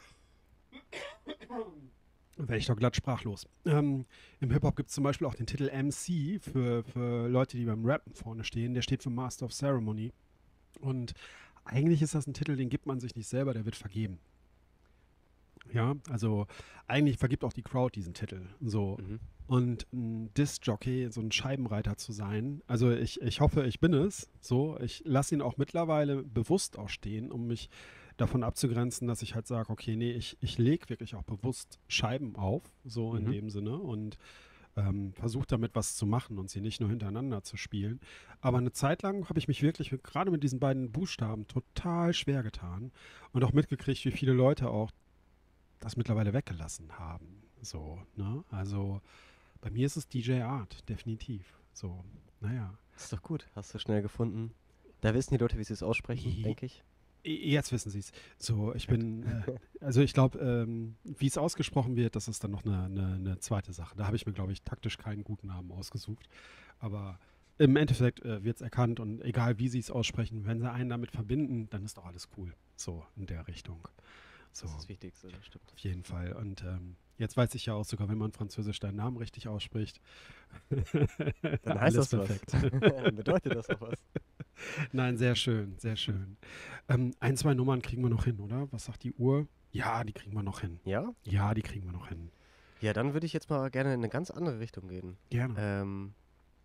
wäre ich doch glatt sprachlos. Ähm, Im Hip-Hop gibt es zum Beispiel auch den Titel M C für, für Leute, die beim Rappen vorne stehen. Der steht für Master of Ceremony. Und eigentlich ist das ein Titel, den gibt man sich nicht selber, der wird vergeben. Ja, also eigentlich vergibt auch die Crowd diesen Titel. So. Mhm. Und ein Disc-Jockey, so ein Scheibenreiter zu sein, also ich, ich hoffe, ich bin es. So, ich lasse ihn auch mittlerweile bewusst auch stehen, um mich davon abzugrenzen, dass ich halt sage, okay, nee, ich, ich lege wirklich auch bewusst Scheiben auf, so in Mhm. dem Sinne, und ähm, versuche damit was zu machen und sie nicht nur hintereinander zu spielen. Aber eine Zeit lang habe ich mich wirklich mit, gerade mit diesen beiden Buchstaben total schwer getan und auch mitgekriegt, wie viele Leute auch das mittlerweile weggelassen haben. So, ne? Also bei mir ist es D J Art, definitiv. So, naja. Das ist doch gut. Hast du schnell gefunden. Da wissen die Leute, wie sie es aussprechen, I- denke ich. Jetzt wissen Sie es. So, ich bin, äh, also ich glaube, ähm, wie es ausgesprochen wird, das ist dann noch eine, eine, eine zweite Sache. Da habe ich mir, glaube ich, taktisch keinen guten Namen ausgesucht. Aber im Endeffekt äh, wird es erkannt und egal wie Sie es aussprechen, wenn Sie einen damit verbinden, dann ist doch alles cool. So, in der Richtung. So, Das ist das Wichtigste, das stimmt. auf jeden Fall. Und ähm, jetzt weiß ich ja auch sogar, wenn man Französisch deinen Namen richtig ausspricht. Dann heißt alles das perfekt. was. Dann bedeutet das auch was. Nein, sehr schön, sehr schön. Ähm, ein, zwei Nummern kriegen wir noch hin, oder? Was sagt die Uhr? Ja, die kriegen wir noch hin. Ja? Ja, die kriegen wir noch hin. Ja, dann würde ich jetzt mal gerne in eine ganz andere Richtung gehen. Gerne. Ähm,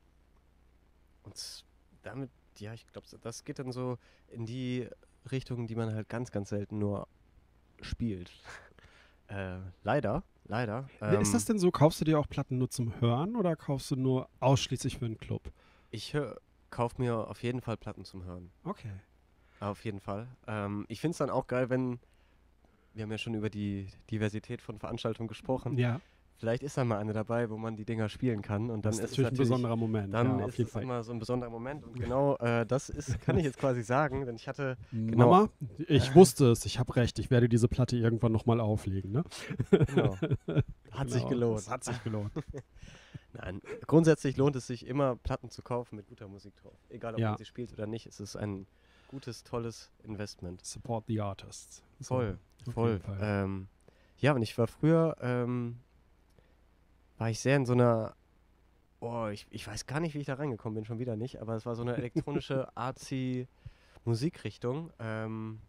und damit, ja, ich glaube, das geht dann so in die Richtung, die man halt ganz, ganz selten nur spielt. äh, leider, leider. Ähm, Ist das denn so, kaufst du dir auch Platten nur zum Hören oder kaufst du nur ausschließlich für einen Club? Ich hör, kauf mir auf jeden Fall Platten zum Hören. Okay. Auf jeden Fall. Ähm, ich finde es dann auch geil, wenn, wir haben ja schon über die Diversität von Veranstaltungen gesprochen, Ja, vielleicht ist dann mal eine dabei, wo man die Dinger spielen kann und dann das ist ist es natürlich ein natürlich besonderer Moment. Dann ja, auf ist jeden es Fall. immer so ein besonderer Moment und genau äh, das ist, kann ich jetzt quasi sagen, denn ich hatte, Mama, ich wusste es, ich habe recht, ich werde diese Platte irgendwann nochmal auflegen. Ne? genau, hat sich Genau, gelohnt. Es hat sich gelohnt. Nein, grundsätzlich lohnt es sich immer, Platten zu kaufen mit guter Musik drauf. Egal, ob Ja. man sie spielt oder nicht, es ist ein gutes, tolles Investment. Support the artists. So, Voll, auf voll. jeden Fall. Ähm, ja, und ich war früher, ähm, war ich sehr in so einer, oh, ich, ich weiß gar nicht, wie ich da reingekommen bin, schon wieder nicht, aber es war so eine elektronische, artsy Musikrichtung. Ähm,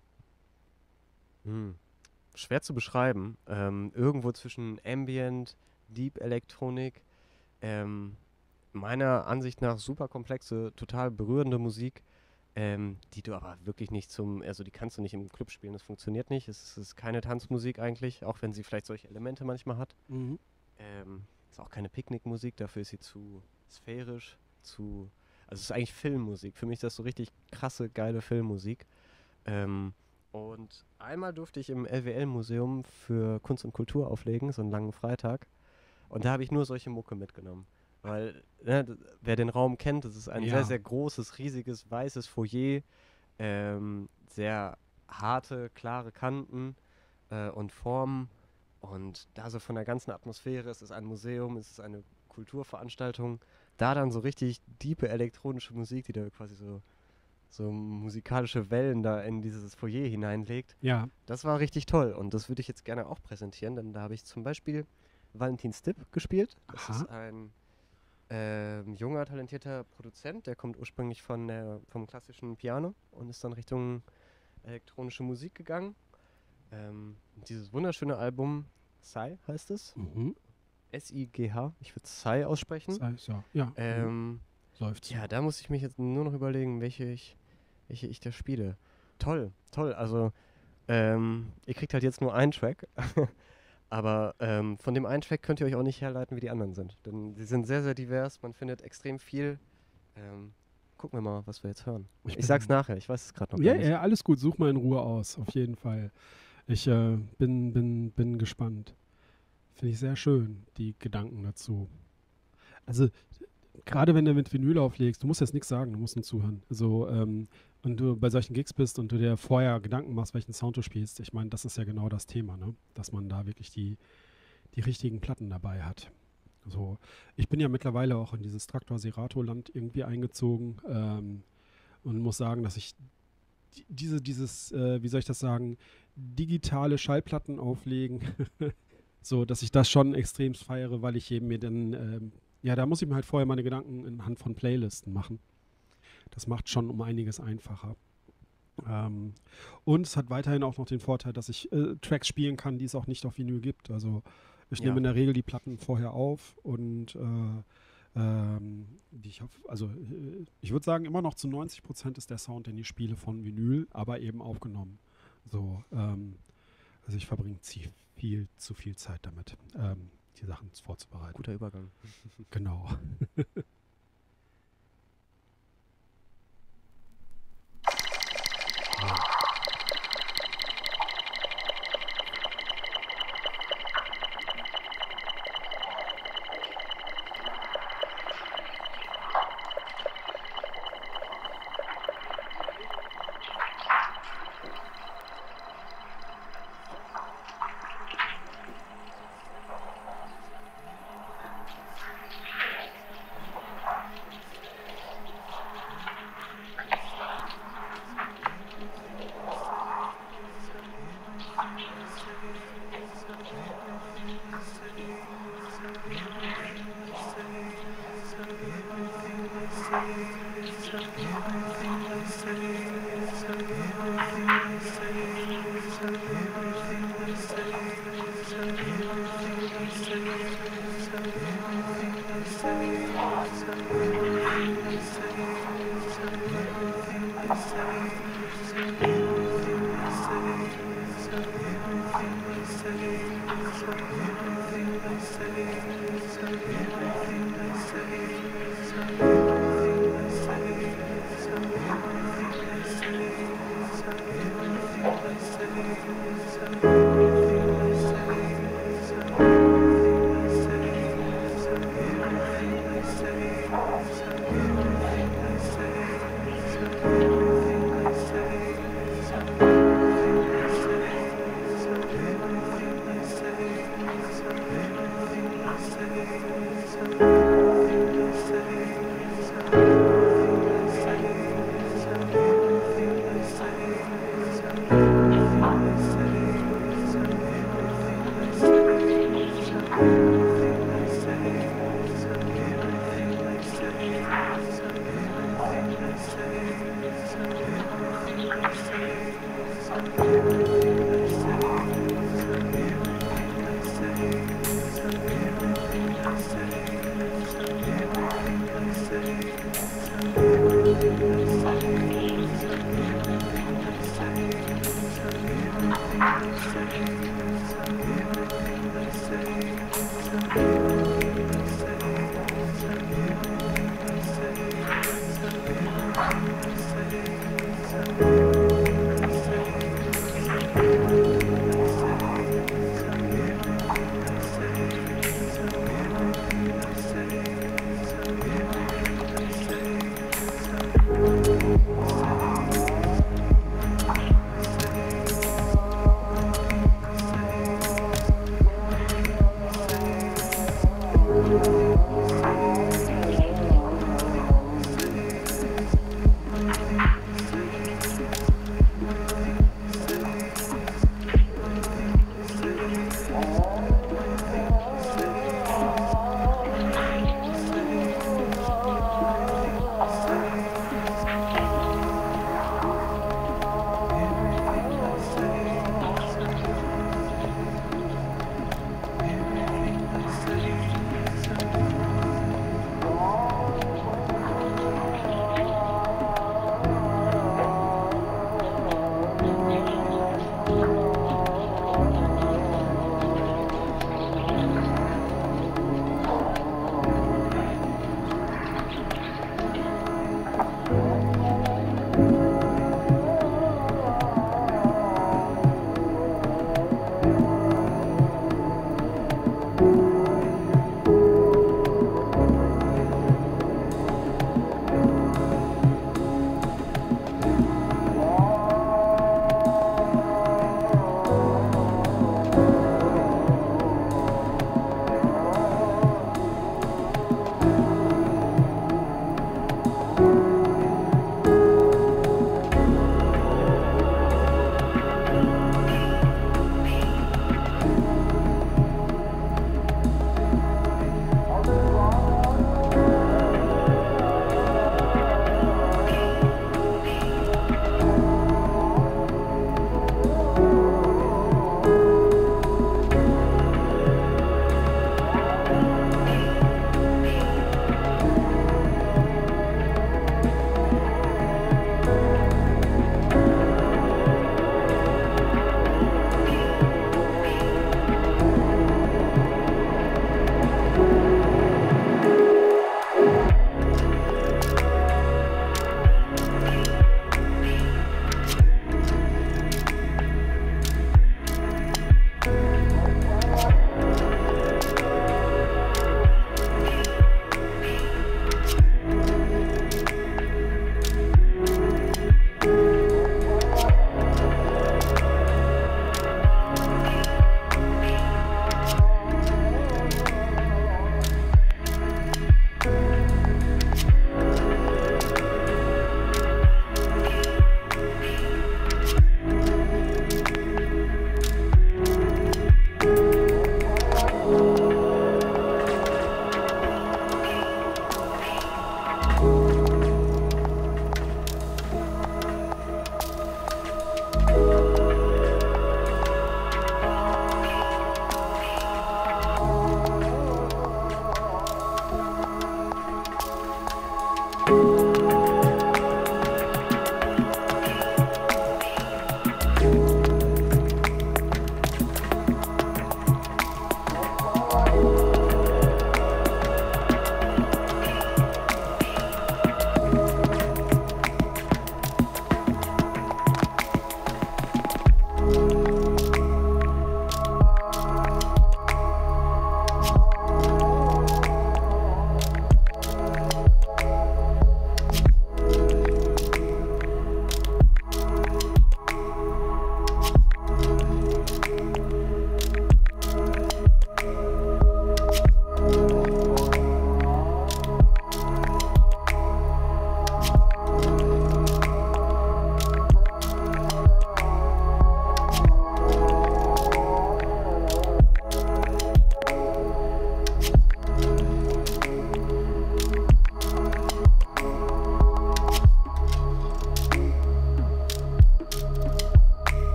hm, schwer zu beschreiben. Ähm, irgendwo zwischen Ambient, Deep Elektronik, ähm, meiner Ansicht nach super komplexe, total berührende Musik, ähm, die du aber wirklich nicht zum, also die kannst du nicht im Club spielen, das funktioniert nicht. Es ist keine Tanzmusik eigentlich, auch wenn sie vielleicht solche Elemente manchmal hat. Mhm. Ähm, ist auch keine Picknickmusik, dafür ist sie zu sphärisch, zu, also es ist eigentlich Filmmusik. Für mich ist das so richtig krasse, geile Filmmusik. Ähm, und einmal durfte ich im L W L-Museum für Kunst und Kultur auflegen, so einen langen Freitag. Und da habe ich nur solche Mucke mitgenommen. Weil, ne, d- wer den Raum kennt, das ist ein Ja. sehr, sehr großes, riesiges, weißes Foyer. Ähm, sehr harte, klare Kanten äh, und Formen. Und da so von der ganzen Atmosphäre, es ist ein Museum, es ist eine Kulturveranstaltung. Da dann so richtig diepe elektronische Musik, die da quasi so, so musikalische Wellen da in dieses Foyer hineinlegt. Ja, Das war richtig toll und das würde ich jetzt gerne auch präsentieren, denn da habe ich zum Beispiel Valentin Stipp gespielt. Das Aha. ist ein ähm, junger, talentierter Produzent, der kommt ursprünglich von der, vom klassischen Piano und ist dann Richtung elektronische Musik gegangen. Ähm, dieses wunderschöne Album, Psy heißt es, mhm. S I G H, ich würde Psy aussprechen. Sei es ja. Ja, mhm. Ähm, läuft. ja, da muss ich mich jetzt nur noch überlegen, welche ich, welche ich da spiele. Toll, toll. Also, ähm, ihr kriegt halt jetzt nur einen Track. Aber ähm, von dem einen Track könnt ihr euch auch nicht herleiten, wie die anderen sind. Denn sie sind sehr, sehr divers. Man findet extrem viel. Ähm, gucken wir mal, was wir jetzt hören. Ich Ich, bin- sag's nachher. Ich weiß es gerade noch Ja, gar nicht. ja, alles gut. Such mal in Ruhe aus, auf jeden Fall. Ich äh, bin, bin, bin gespannt. Finde ich sehr schön, die Gedanken dazu. Also, gerade wenn du mit Vinyl auflegst, du musst jetzt nichts sagen, du musst nur zuhören. Also, ähm, und du bei solchen Gigs bist und du dir vorher Gedanken machst, welchen Sound du spielst, ich meine, das ist ja genau das Thema, ne? Dass man da wirklich die, die richtigen Platten dabei hat. So, ich bin ja mittlerweile auch in dieses Traktor-Serato-Land irgendwie eingezogen ähm, und muss sagen, dass ich die, diese, dieses, äh, wie soll ich das sagen, digitale Schallplatten auflegen, so, dass ich das schon extrem feiere, weil ich eben mir dann, ähm, ja, da muss ich mir halt vorher meine Gedanken anhand von Playlisten machen. Das macht schon um einiges einfacher. Ähm, und es hat weiterhin auch noch den Vorteil, dass ich äh, Tracks spielen kann, die es auch nicht auf Vinyl gibt. Also ich Ja. nehme in der Regel die Platten vorher auf und äh, ähm, die ich auf, also äh, ich würde sagen, immer noch zu neunzig Prozent ist der Sound, den ich spiele, von Vinyl, aber eben aufgenommen. So, ähm, also ich verbringe zie- viel zu viel Zeit damit, ähm, die Sachen vorzubereiten. Guter Übergang. Genau.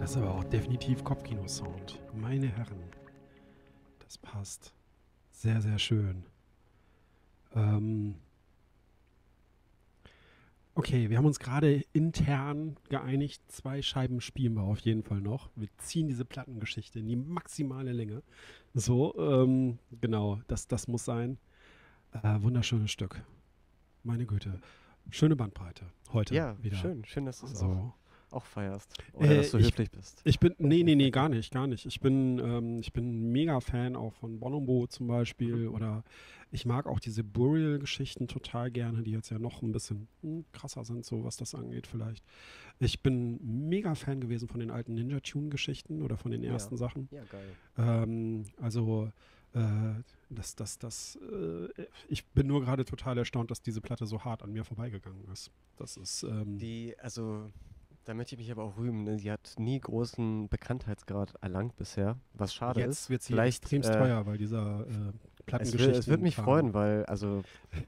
Das ist aber auch definitiv Kopfkino-Sound. Meine Herren. Das passt. Sehr, sehr schön. Ähm okay, wir haben uns gerade intern geeinigt. Zwei Scheiben spielen wir auf jeden Fall noch. Wir ziehen diese Plattengeschichte in die maximale Länge. So, ähm, genau, das, das muss sein. Äh, wunderschönes Stück. Meine Güte. Schöne Bandbreite. Heute Ja, wieder. schön. Schön, dass du es So. auch, auch feierst. Oder Äh, dass du ich- höflich bist. Ich bin, nee, nee, nee, gar nicht, gar nicht. Ich bin, ähm, ich bin ein Mega-Fan auch von Bonobo zum Beispiel oder ich mag auch diese Burial-Geschichten total gerne, die jetzt ja noch ein bisschen hm, krasser sind, so was das angeht vielleicht. Ich bin Mega-Fan gewesen von den alten Ninja-Tune-Geschichten oder von den Ja. ersten Sachen. Ja, geil. Ähm, also, äh, das, das, das, äh, ich bin nur gerade total erstaunt, dass diese Platte so hart an mir vorbeigegangen ist. Das ist, ähm, Die, also, da möchte ich mich aber auch rühmen. Ne? Die hat nie großen Bekanntheitsgrad erlangt bisher, was schade jetzt ist. wird sie Vielleicht, extremst äh, teuer, weil dieser äh, Es, Plattengeschichten. wür- es würde mich Kram- freuen, weil, also,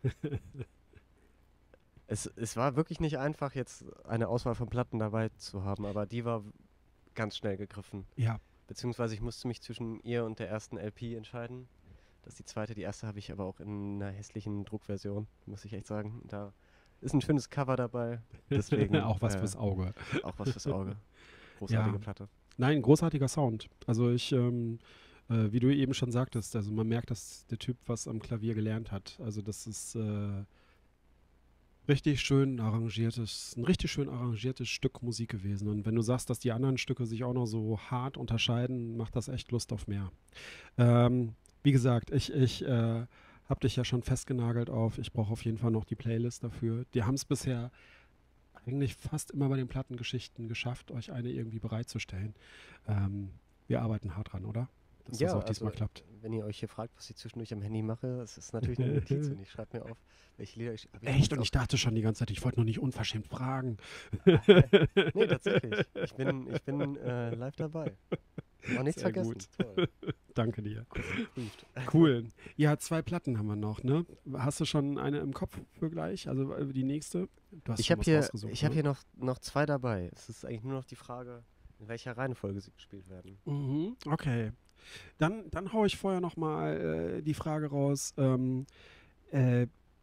es, es war wirklich nicht einfach, jetzt eine Auswahl von Platten dabei zu haben, aber die war w- ganz schnell gegriffen. Ja, Beziehungsweise ich musste mich zwischen ihr und der ersten L P entscheiden. Das ist die zweite, die erste habe ich aber auch in einer hässlichen Druckversion, muss ich echt sagen. Da ist ein schönes Cover dabei, deswegen auch was äh, fürs Auge. auch was fürs Auge. Großartige Ja. Platte. Nein, großartiger Sound. Also ich, ähm, äh, wie du eben schon sagtest, also man merkt, dass der Typ was am Klavier gelernt hat. Also das ist äh, richtig schön arrangiertes, ein richtig schön arrangiertes Stück Musik gewesen. Und wenn du sagst, dass die anderen Stücke sich auch noch so hart unterscheiden, macht das echt Lust auf mehr. Ähm, wie gesagt, ich, ich äh, habe dich ja schon festgenagelt auf, ich brauche auf jeden Fall noch die Playlist dafür. Die haben es bisher eigentlich fast immer bei den Plattengeschichten geschafft, euch eine irgendwie bereitzustellen. Ähm, wir arbeiten hart dran, oder? Dass das auch diesmal also, klappt. wenn ihr euch hier fragt, was ich zwischendurch am Handy mache, es ist natürlich eine Notiz und ich schreibe mir auf, welche Lieder ich... hab ich Echt? jetzt Und auf- ich dachte schon die ganze Zeit, ich wollte nur nicht unverschämt fragen. Nee, tatsächlich. Ich bin, ich bin äh, live dabei. Auch nichts Sehr vergessen. gut. Toll. Danke dir. Geprüft. Cool. Ja, zwei Platten haben wir noch, ne? Hast du schon eine im Kopf für gleich? Also äh, die nächste? Du hast Ich schon habe was hier, rausgesucht, ich hab ne? hier noch, noch zwei dabei. Es ist eigentlich nur noch die Frage, in welcher Reihenfolge sie gespielt werden. Mhm, okay. Dann, dann haue ich vorher noch mal äh, die Frage raus. Ähm, äh,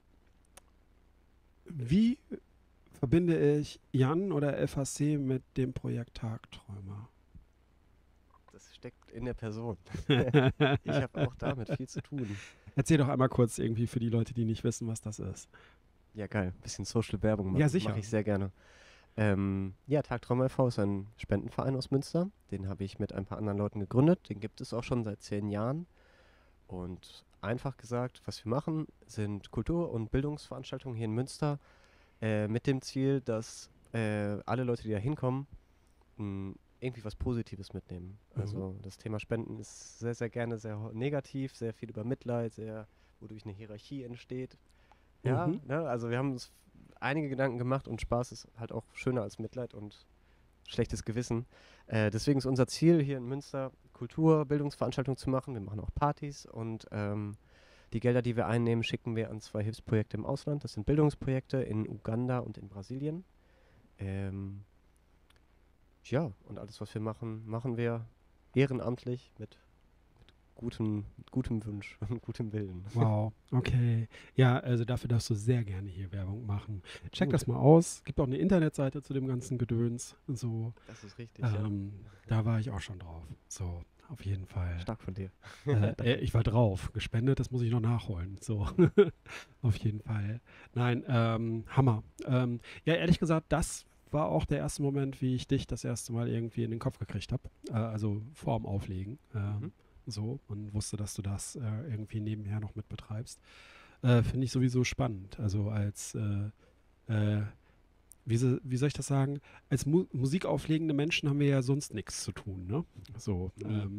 wie verbinde ich Jan oder F H C mit dem Projekt Tagträumer? Das steckt in der Person. Ich habe auch damit viel zu tun. Erzähl doch einmal kurz irgendwie für die Leute, die nicht wissen, was das ist. Ja, geil. Bisschen Social Werbung machen. Ja, sicher. Mache ich sehr gerne. Ähm, ja, Tagträumer e V ist ein Spendenverein aus Münster. Den habe ich mit ein paar anderen Leuten gegründet. Den gibt es auch schon seit zehn Jahren. Und einfach gesagt, was wir machen, sind Kultur- und Bildungsveranstaltungen hier in Münster äh, mit dem Ziel, dass äh, alle Leute, die da hinkommen, mh, irgendwie was Positives mitnehmen. Mhm. Also das Thema Spenden ist sehr, sehr gerne sehr ho- negativ, sehr viel über Mitleid, sehr, wodurch eine Hierarchie entsteht. Ja, Mhm. ne, also wir haben uns einige Gedanken gemacht und Spaß ist halt auch schöner als Mitleid und schlechtes Gewissen. Äh, deswegen ist unser Ziel hier in Münster, Kultur-, Bildungsveranstaltungen zu machen. Wir machen auch Partys und ähm, die Gelder, die wir einnehmen, schicken wir an zwei Hilfsprojekte im Ausland. Das sind Bildungsprojekte in Uganda und in Brasilien. Ähm, ja, und alles, was wir machen, machen wir ehrenamtlich mit, mit gutem, gutem Wunsch und gutem Willen. Wow, okay. Ja, also dafür darfst du sehr gerne hier Werbung machen. Check Gut. das mal aus. Gibt auch eine Internetseite zu dem ganzen Gedöns. So, Das ist richtig, ähm, da war ich auch schon drauf. So, auf jeden Fall. ja. Stark von dir. Äh, äh, ich war drauf. Gespendet, das muss ich noch nachholen. So, auf jeden Fall. Nein, ähm, Hammer. Ähm, ja, ehrlich gesagt, das war auch der erste Moment, wie ich dich das erste Mal irgendwie in den Kopf gekriegt habe. Äh, also vorm Auflegen. Ähm, Mhm. So, und wusste, dass du das äh, irgendwie nebenher noch mit betreibst. Äh, Finde ich sowieso spannend. Also als, äh, äh, wie, so, wie soll ich das sagen? Als Mu musikauflegende Menschen haben wir ja sonst nichts zu tun, ne? So. Ähm,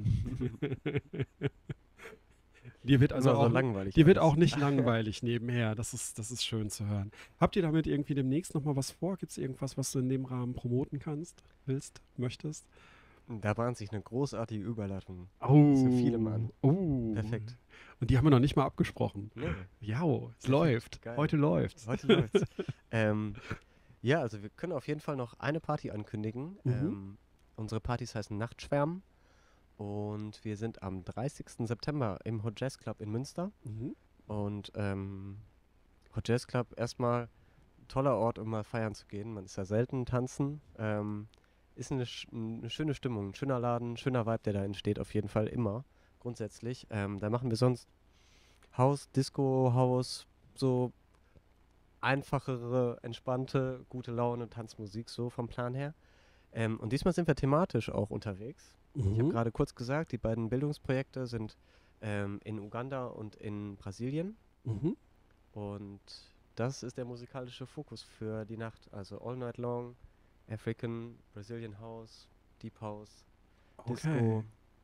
dir wird also Immer auch, so langweilig. dir wird alles. auch nicht langweilig nebenher. Das ist, das ist schön zu hören. Habt ihr damit irgendwie demnächst nochmal was vor? Gibt es irgendwas, was du in dem Rahmen promoten kannst, willst, möchtest? Da bahnt sich eine großartige Überleitung. Oh, Zu vielem an. Oh. Perfekt. Und die haben wir noch nicht mal abgesprochen. Nee, Ja, es Perfekt, läuft. geil. Heute läuft's. heute läuft's. ähm, ja, also wir können auf jeden Fall noch eine Party ankündigen. Mhm. Ähm, unsere Partys heißen Nachtschwärmen und wir sind am dreißigsten September im Hot Jazz Club in Münster. Mhm. Und ähm, Hot Jazz Club erstmal toller Ort, um mal feiern zu gehen. Man ist ja selten tanzen. Ähm, ist eine, sch eine schöne Stimmung, ein schöner Laden, ein schöner Vibe, der da entsteht, auf jeden Fall immer, grundsätzlich. Ähm, da machen wir sonst House, Disco, House, so einfachere, entspannte, gute Laune, Tanzmusik, so vom Plan her. Ähm, und diesmal sind wir thematisch auch unterwegs. Mhm. Ich habe gerade kurz gesagt, die beiden Bildungsprojekte sind ähm, in Uganda und in Brasilien. Mhm. Und das ist der musikalische Fokus für die Nacht. Also All Night Long, African, Brazilian House, Deep House, Disco. Okay.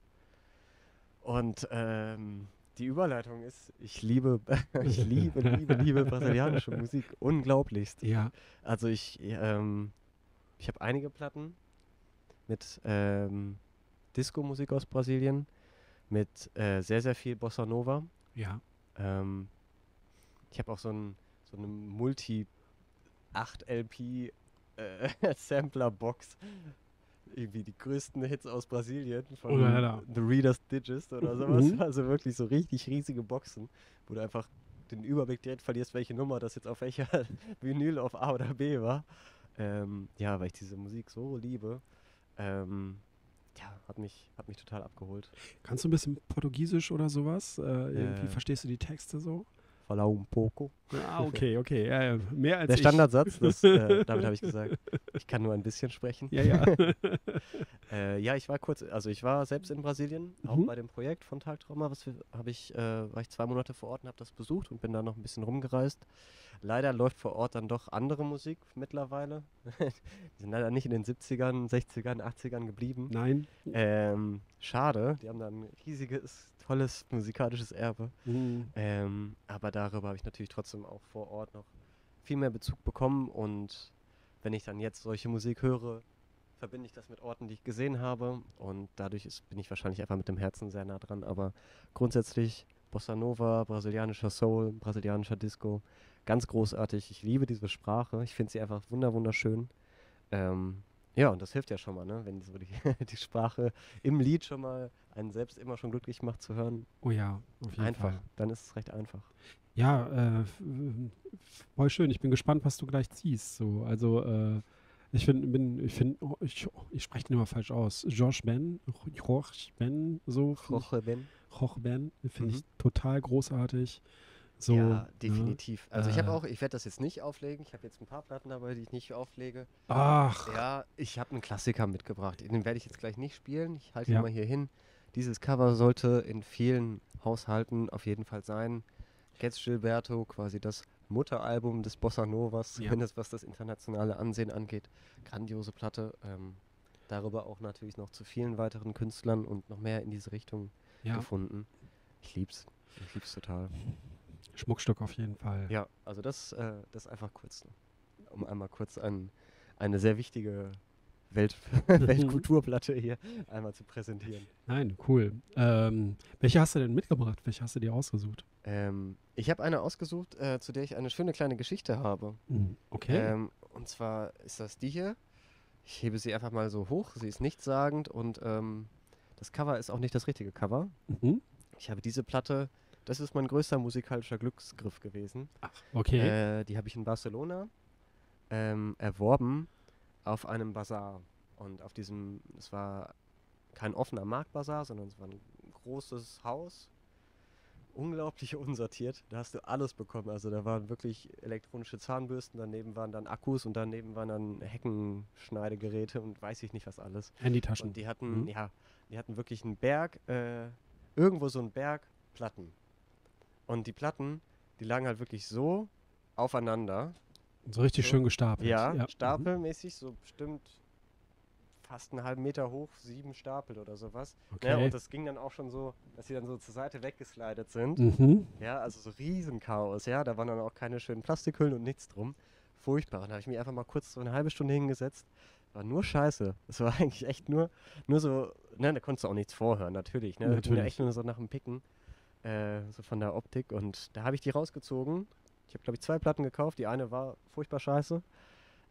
Und ähm, die Überleitung ist, ich liebe, ich liebe, liebe, liebe brasilianische Musik. Unglaublichst. Ja. Also ich, ähm, ich habe einige Platten mit ähm, Disco-Musik aus Brasilien, mit äh, sehr, sehr viel Bossa Nova. Ja. Ähm, ich habe auch so, ein, so eine Multi acht L P äh, Sampler-Box. Irgendwie die größten Hits aus Brasilien von Oh, ja, ja. The Reader's Digest oder sowas. Mhm. Also wirklich so richtig riesige Boxen, wo du einfach den Überblick direkt verlierst, welche Nummer das jetzt auf welcher Vinyl auf A oder B war. Ähm, ja, weil ich diese Musik so liebe. Ähm, ja, hat mich, hat mich total abgeholt. Kannst du ein bisschen Portugiesisch oder sowas? Äh, irgendwie Äh. verstehst du die Texte so? Falar um pouco. Ah, okay, okay. Ja, ja. Mehr als Der ich. Standardsatz, das, äh, damit habe ich gesagt, ich kann nur ein bisschen sprechen. Ja, ja. Äh, ja, ich war kurz, also ich war selbst in Brasilien, auch Mhm. bei dem Projekt von Tagtrauma, was wir, habe ich, äh, war ich zwei Monate vor Ort und habe das besucht und bin da noch ein bisschen rumgereist. Leider läuft vor Ort dann doch andere Musik mittlerweile. Die sind leider nicht in den siebzigern, sechzigern, achtzigern geblieben. Nein. Ähm, schade, die haben da ein riesiges, tolles musikalisches Erbe. Mhm. Ähm, aber darüber habe ich natürlich trotzdem auch vor Ort noch viel mehr Bezug bekommen und wenn ich dann jetzt solche Musik höre, verbinde ich das mit Orten, die ich gesehen habe und dadurch ist, bin ich wahrscheinlich einfach mit dem Herzen sehr nah dran, aber grundsätzlich Bossa Nova, brasilianischer Soul, brasilianischer Disco, ganz großartig. Ich liebe diese Sprache, ich finde sie einfach wunder wunderschön. Ähm, ja, und das hilft ja schon mal, ne? Wenn so die, die Sprache im Lied schon mal einen selbst immer schon glücklich macht zu hören. Oh ja, auf jeden Einfach, Fall. dann ist es recht einfach. Ja, äh, f- f- voll schön. Ich bin gespannt, was du gleich ziehst. So, also äh, ich finde, bin, ich finde, oh, ich, ich spreche den immer falsch aus. Josh Ben, Josh Ben, so find ich- Roche Ben. Joch Ben, finde Mhm. ich total großartig. So, ja, ne? definitiv. Also ich habe Äh. auch, ich werde das jetzt nicht auflegen. Ich habe jetzt ein paar Platten dabei, die ich nicht auflege. Ach, Ja, ich habe einen Klassiker mitgebracht. Den werde ich jetzt gleich nicht spielen. Ich halte ihn Ja. mal hier hin. Dieses Cover sollte in vielen Haushalten auf jeden Fall sein. Gets Gilberto, quasi das Mutteralbum des Bossa Novas, Ja. zumindest was das internationale Ansehen angeht. Grandiose Platte. Ähm, darüber auch natürlich noch zu vielen weiteren Künstlern und noch mehr in diese Richtung ja, gefunden. Ich lieb's. Ich lieb's total. Schmuckstück auf jeden Fall. Ja, also das, äh, das einfach kurz, um einmal kurz ein, eine sehr wichtige Welt Weltkulturplatte hier einmal zu präsentieren. Nein, cool. Ähm, welche hast du denn mitgebracht? Welche hast du dir ausgesucht? Ähm, ich habe eine ausgesucht, äh, zu der ich eine schöne kleine Geschichte habe. Mhm. Okay. Ähm, und zwar ist das die hier. Ich hebe sie einfach mal so hoch. Sie ist nichtssagend und ähm, das Cover ist auch nicht das richtige Cover. Mhm. Ich habe diese Platte, das ist mein größter musikalischer Glücksgriff gewesen. Okay. Äh, die habe ich in Barcelona ähm, erworben auf einem Bazar. Und auf diesem, es war kein offener Marktbazar, sondern es war ein großes Haus. Unglaublich unsortiert. Da hast du alles bekommen. Also da waren wirklich elektronische Zahnbürsten, daneben waren dann Akkus und daneben waren dann Heckenschneidegeräte und weiß ich nicht was alles. Handytaschen. Und die hatten, Mhm. ja, die hatten wirklich einen Berg, äh, irgendwo so einen Berg Platten. Und die Platten, die lagen halt wirklich so aufeinander. So richtig so. schön gestapelt. Ja, Mhm. stapelmäßig, so bestimmt fast einen halben Meter hoch, sieben Stapel oder sowas. Okay. Ja, und das ging dann auch schon so, dass sie dann so zur Seite weggeslidet sind. Mhm. Ja, also so Riesenchaos, ja. Da waren dann auch keine schönen Plastikhüllen und nichts drum. Furchtbar. Und da habe ich mich einfach mal kurz so eine halbe Stunde hingesetzt. War nur Scheiße. Es war eigentlich echt nur, nur so, ne, da konntest du auch nichts vorhören, natürlich. Ne? Das ging ja Natürlich. echt nur so nach dem Picken, äh, so von der Optik. Und da habe ich die rausgezogen. Ich habe, glaube ich, zwei Platten gekauft. Die eine war furchtbar scheiße.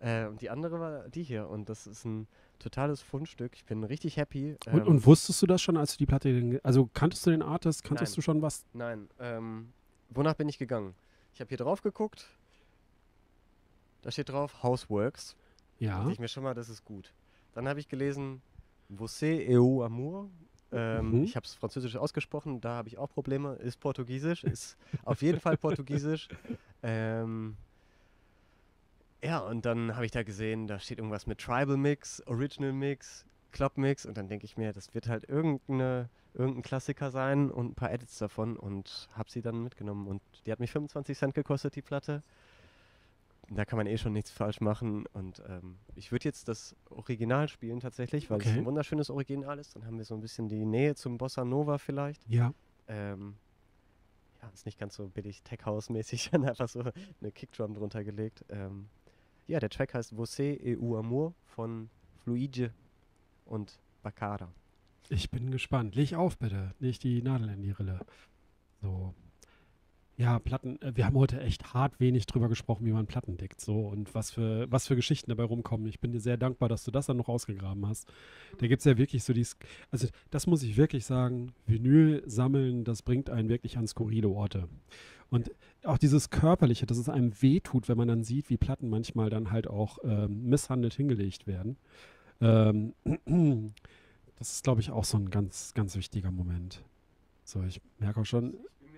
Äh, und die andere war die hier. Und das ist ein totales Fundstück. Ich bin richtig happy. Und, Ähm, und wusstest du das schon, als du die Platte, ge- also kanntest du den Artist, kanntest Nein. du schon was? Nein, ähm, wonach bin ich gegangen? Ich habe hier drauf geguckt. Da steht drauf Houseworks. Da Ja. dachte ich mir schon mal, das ist gut. Dann habe ich gelesen Você é o amor. Ähm, Mhm. Ich habe es französisch ausgesprochen, da habe ich auch Probleme. Ist portugiesisch, ist auf jeden Fall portugiesisch. Ähm, ja, und dann habe ich da gesehen, da steht irgendwas mit Tribal Mix, Original Mix, Club Mix. Und dann denke ich mir, das wird halt irgendeine, irgendein Klassiker sein und ein paar Edits davon. Und habe sie dann mitgenommen. Und die hat mich fünfundzwanzig Cent gekostet, die Platte. Da kann man eh schon nichts falsch machen. Und ähm, ich würde jetzt das Original spielen tatsächlich, weil es Okay. ein wunderschönes Original ist. Dann haben wir so ein bisschen die Nähe zum Bossa Nova vielleicht. Ja. Ähm, ja, ist nicht ganz so billig Tech-House-mäßig, dann einfach so eine Kickdrum drunter gelegt. Ähm, ja, der Track heißt Você é o amor von Fluide und Baccara. Ich bin gespannt. Leg auf, bitte. Leg die Nadel in die Rille. So. Ja, Platten, äh, wir haben heute echt hart wenig drüber gesprochen, wie man Platten dickt, so und was für, was für Geschichten dabei rumkommen. Ich bin dir sehr dankbar, dass du das dann noch ausgegraben hast. Da gibt es ja wirklich so dieses, also das muss ich wirklich sagen, Vinyl sammeln, das bringt einen wirklich an skurrile Orte. Und auch dieses Körperliche, dass es einem wehtut, wenn man dann sieht, wie Platten manchmal dann halt auch ähm, misshandelt hingelegt werden. Ähm, das ist, glaube ich, auch so ein ganz, ganz wichtiger Moment. So, ich merke auch schon,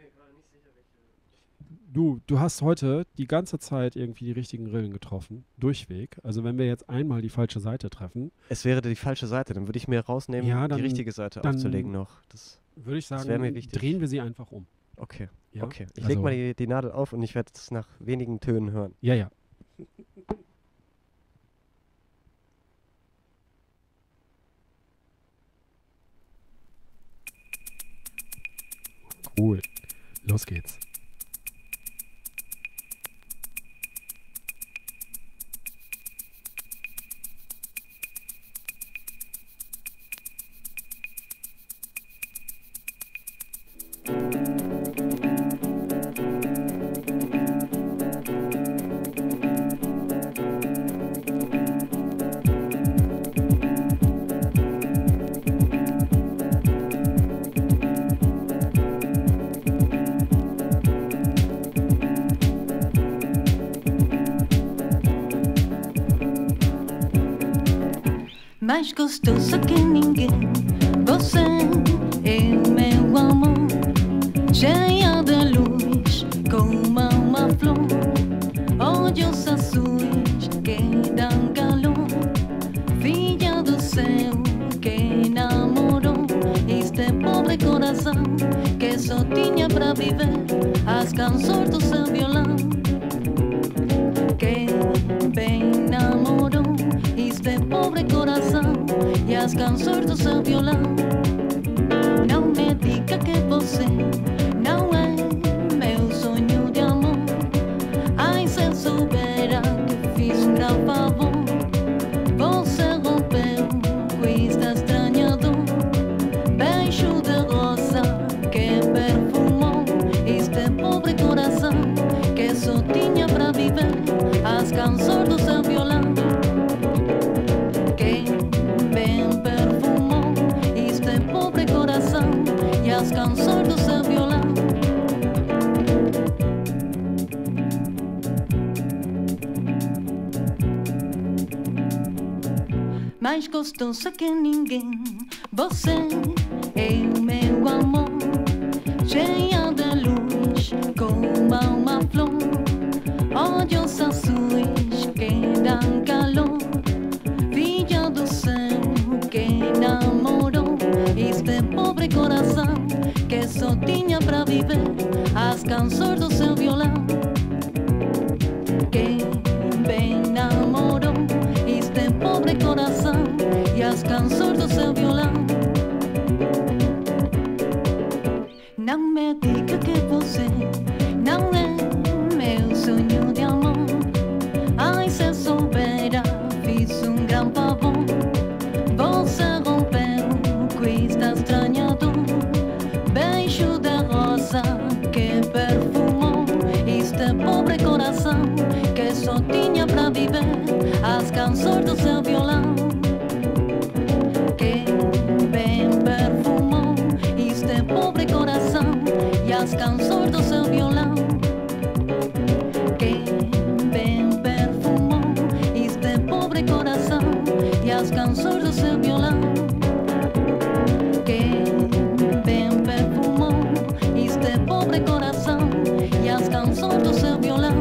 Du, du hast heute die ganze Zeit irgendwie die richtigen Rillen getroffen, durchweg. Also wenn wir jetzt einmal die falsche Seite treffen, Es wäre die falsche Seite, dann würde ich mir rausnehmen, Ja, dann- die richtige Seite dann- aufzulegen noch. Das, würde ich Das sagen, wär mir wichtig. drehen wir sie einfach um. okay, Ja? okay. Ich Also- lege mal die, die Nadel auf und ich werde es nach wenigen Tönen hören. Ja, ja. Cool. Los geht's. Mais gostosa que ninguém, você é o meu amor, cheia de luz como uma flor, olhos azuis que dão calor, filha do céu que namorou este pobre coração que só tinha pra viver as canções do seu violão. Que bem namorou este pobre coração e as canções do seu violão. Não me diga que você não é meu sonho de amor. Ai, se eu soubera que fiz um grande favor, você rompeu com esta estranha dor. Beijo de rosa que perfumou este pobre coração que só tinha pra viver as canções do seu violão. Que bem perfumou este pobre coração e as canções do seu violão. Mais gostosa que ninguém, você é o meu amor, cheia de luz como uma flor, olhos azuis que dão calor, filha do céu que namorou este pobre coração que só tinha pra viver as canções do seu violão. Que bem namorou este pobre coração e as canções do seu violão. Não me diga as canções do seu violão. Que bem perfumou este pobre coração e as canções do seu violão. Que bem perfumou este pobre coração e as canções do seu violão. Que bem perfumou este pobre coração e as canções do seu violão.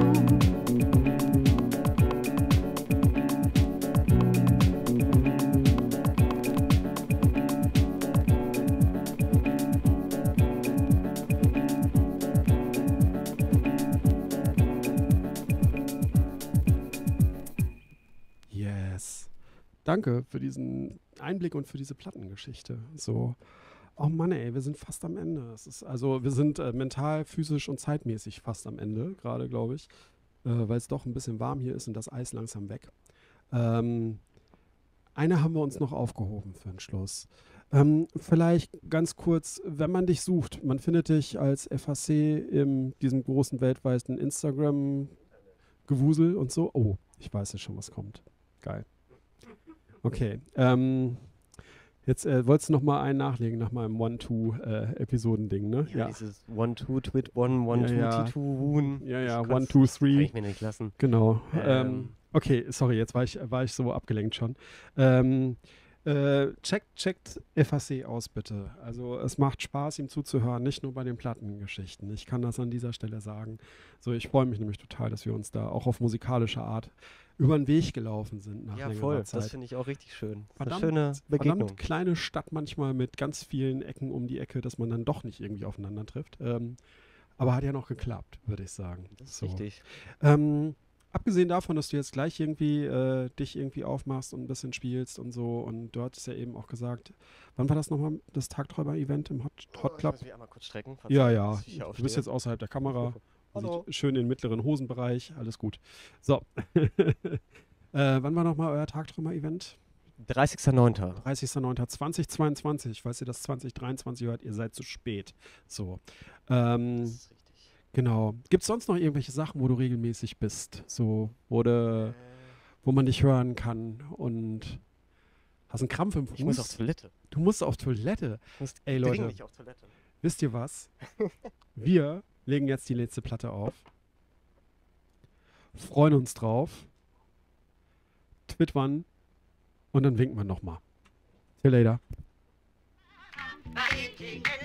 Yes. Danke für diesen Einblick und für diese Plattengeschichte. So, oh Mann, ey, wir sind fast am Ende. Es ist, also wir sind äh, mental, physisch und zeitmäßig fast am Ende, gerade glaube ich, äh, weil es doch ein bisschen warm hier ist und das Eis langsam weg. Ähm, eine haben wir uns noch aufgehoben für den Schluss. Ähm, vielleicht ganz kurz, wenn man dich sucht, man findet dich als F H C in diesem großen weltweiten Instagram-Gewusel und so. Oh, ich weiß jetzt schon, was kommt. Geil. Okay. Ähm, jetzt äh, wolltest du noch mal einen nachlegen nach meinem One-Two-Episoden-Ding, ne? Ja, dieses One-Two-Twit-One, One-Two-T-Two-Woon. Ja, ja, Ich kann's- One-Two-Three. Kann ich mir nicht lassen. Genau. Ähm, Ähm. okay, sorry, jetzt war ich, war ich so abgelenkt schon. Ähm, äh, checkt, checkt F H C aus, bitte. Also es macht Spaß, ihm zuzuhören, nicht nur bei den Plattengeschichten. Ich kann das an dieser Stelle sagen. So, ich freue mich nämlich total, dass wir uns da auch auf musikalische Art über den Weg gelaufen sind nach Ja, längerer voll. Zeit. Das finde ich auch richtig schön. Verdammt, Eine schöne Begegnung. verdammt kleine Stadt manchmal mit ganz vielen Ecken um die Ecke, dass man dann doch nicht irgendwie aufeinander trifft. Ähm, aber hat ja noch geklappt, würde ich sagen. Das ist So. richtig. Ähm, abgesehen davon, dass du jetzt gleich irgendwie äh, dich irgendwie aufmachst und ein bisschen spielst und so, und du hattest ja eben auch gesagt, wann war das nochmal, das Tagträuber-Event im Hot, Hot Ich Club? muss mich einmal kurz strecken. falls Ja, ich- ja, dass ich hier du aufstehe. bist jetzt außerhalb der Kamera. Hallo. Sieht schön in den mittleren Hosenbereich, alles gut. So. äh, wann war nochmal euer Tagträumer-Event? dreißigster neunter dreißigster neunter zweitausendzweiundzwanzig. Falls ihr das zwanzig dreiundzwanzig hört, ihr seid zu spät. So. Ähm, Das ist richtig. genau. Gibt es sonst noch irgendwelche Sachen, wo du regelmäßig bist? So, wo, du, wo man dich hören kann und hast einen Krampf im Fuß? Ich muss auf Toilette. Du musst auf Toilette. Ich muss Ey, Leute. dringlich auf Toilette. Wisst ihr was? Wir legen jetzt die letzte Platte auf. Freuen uns drauf. Twittern. Und dann winken wir nochmal. See you later. Bye,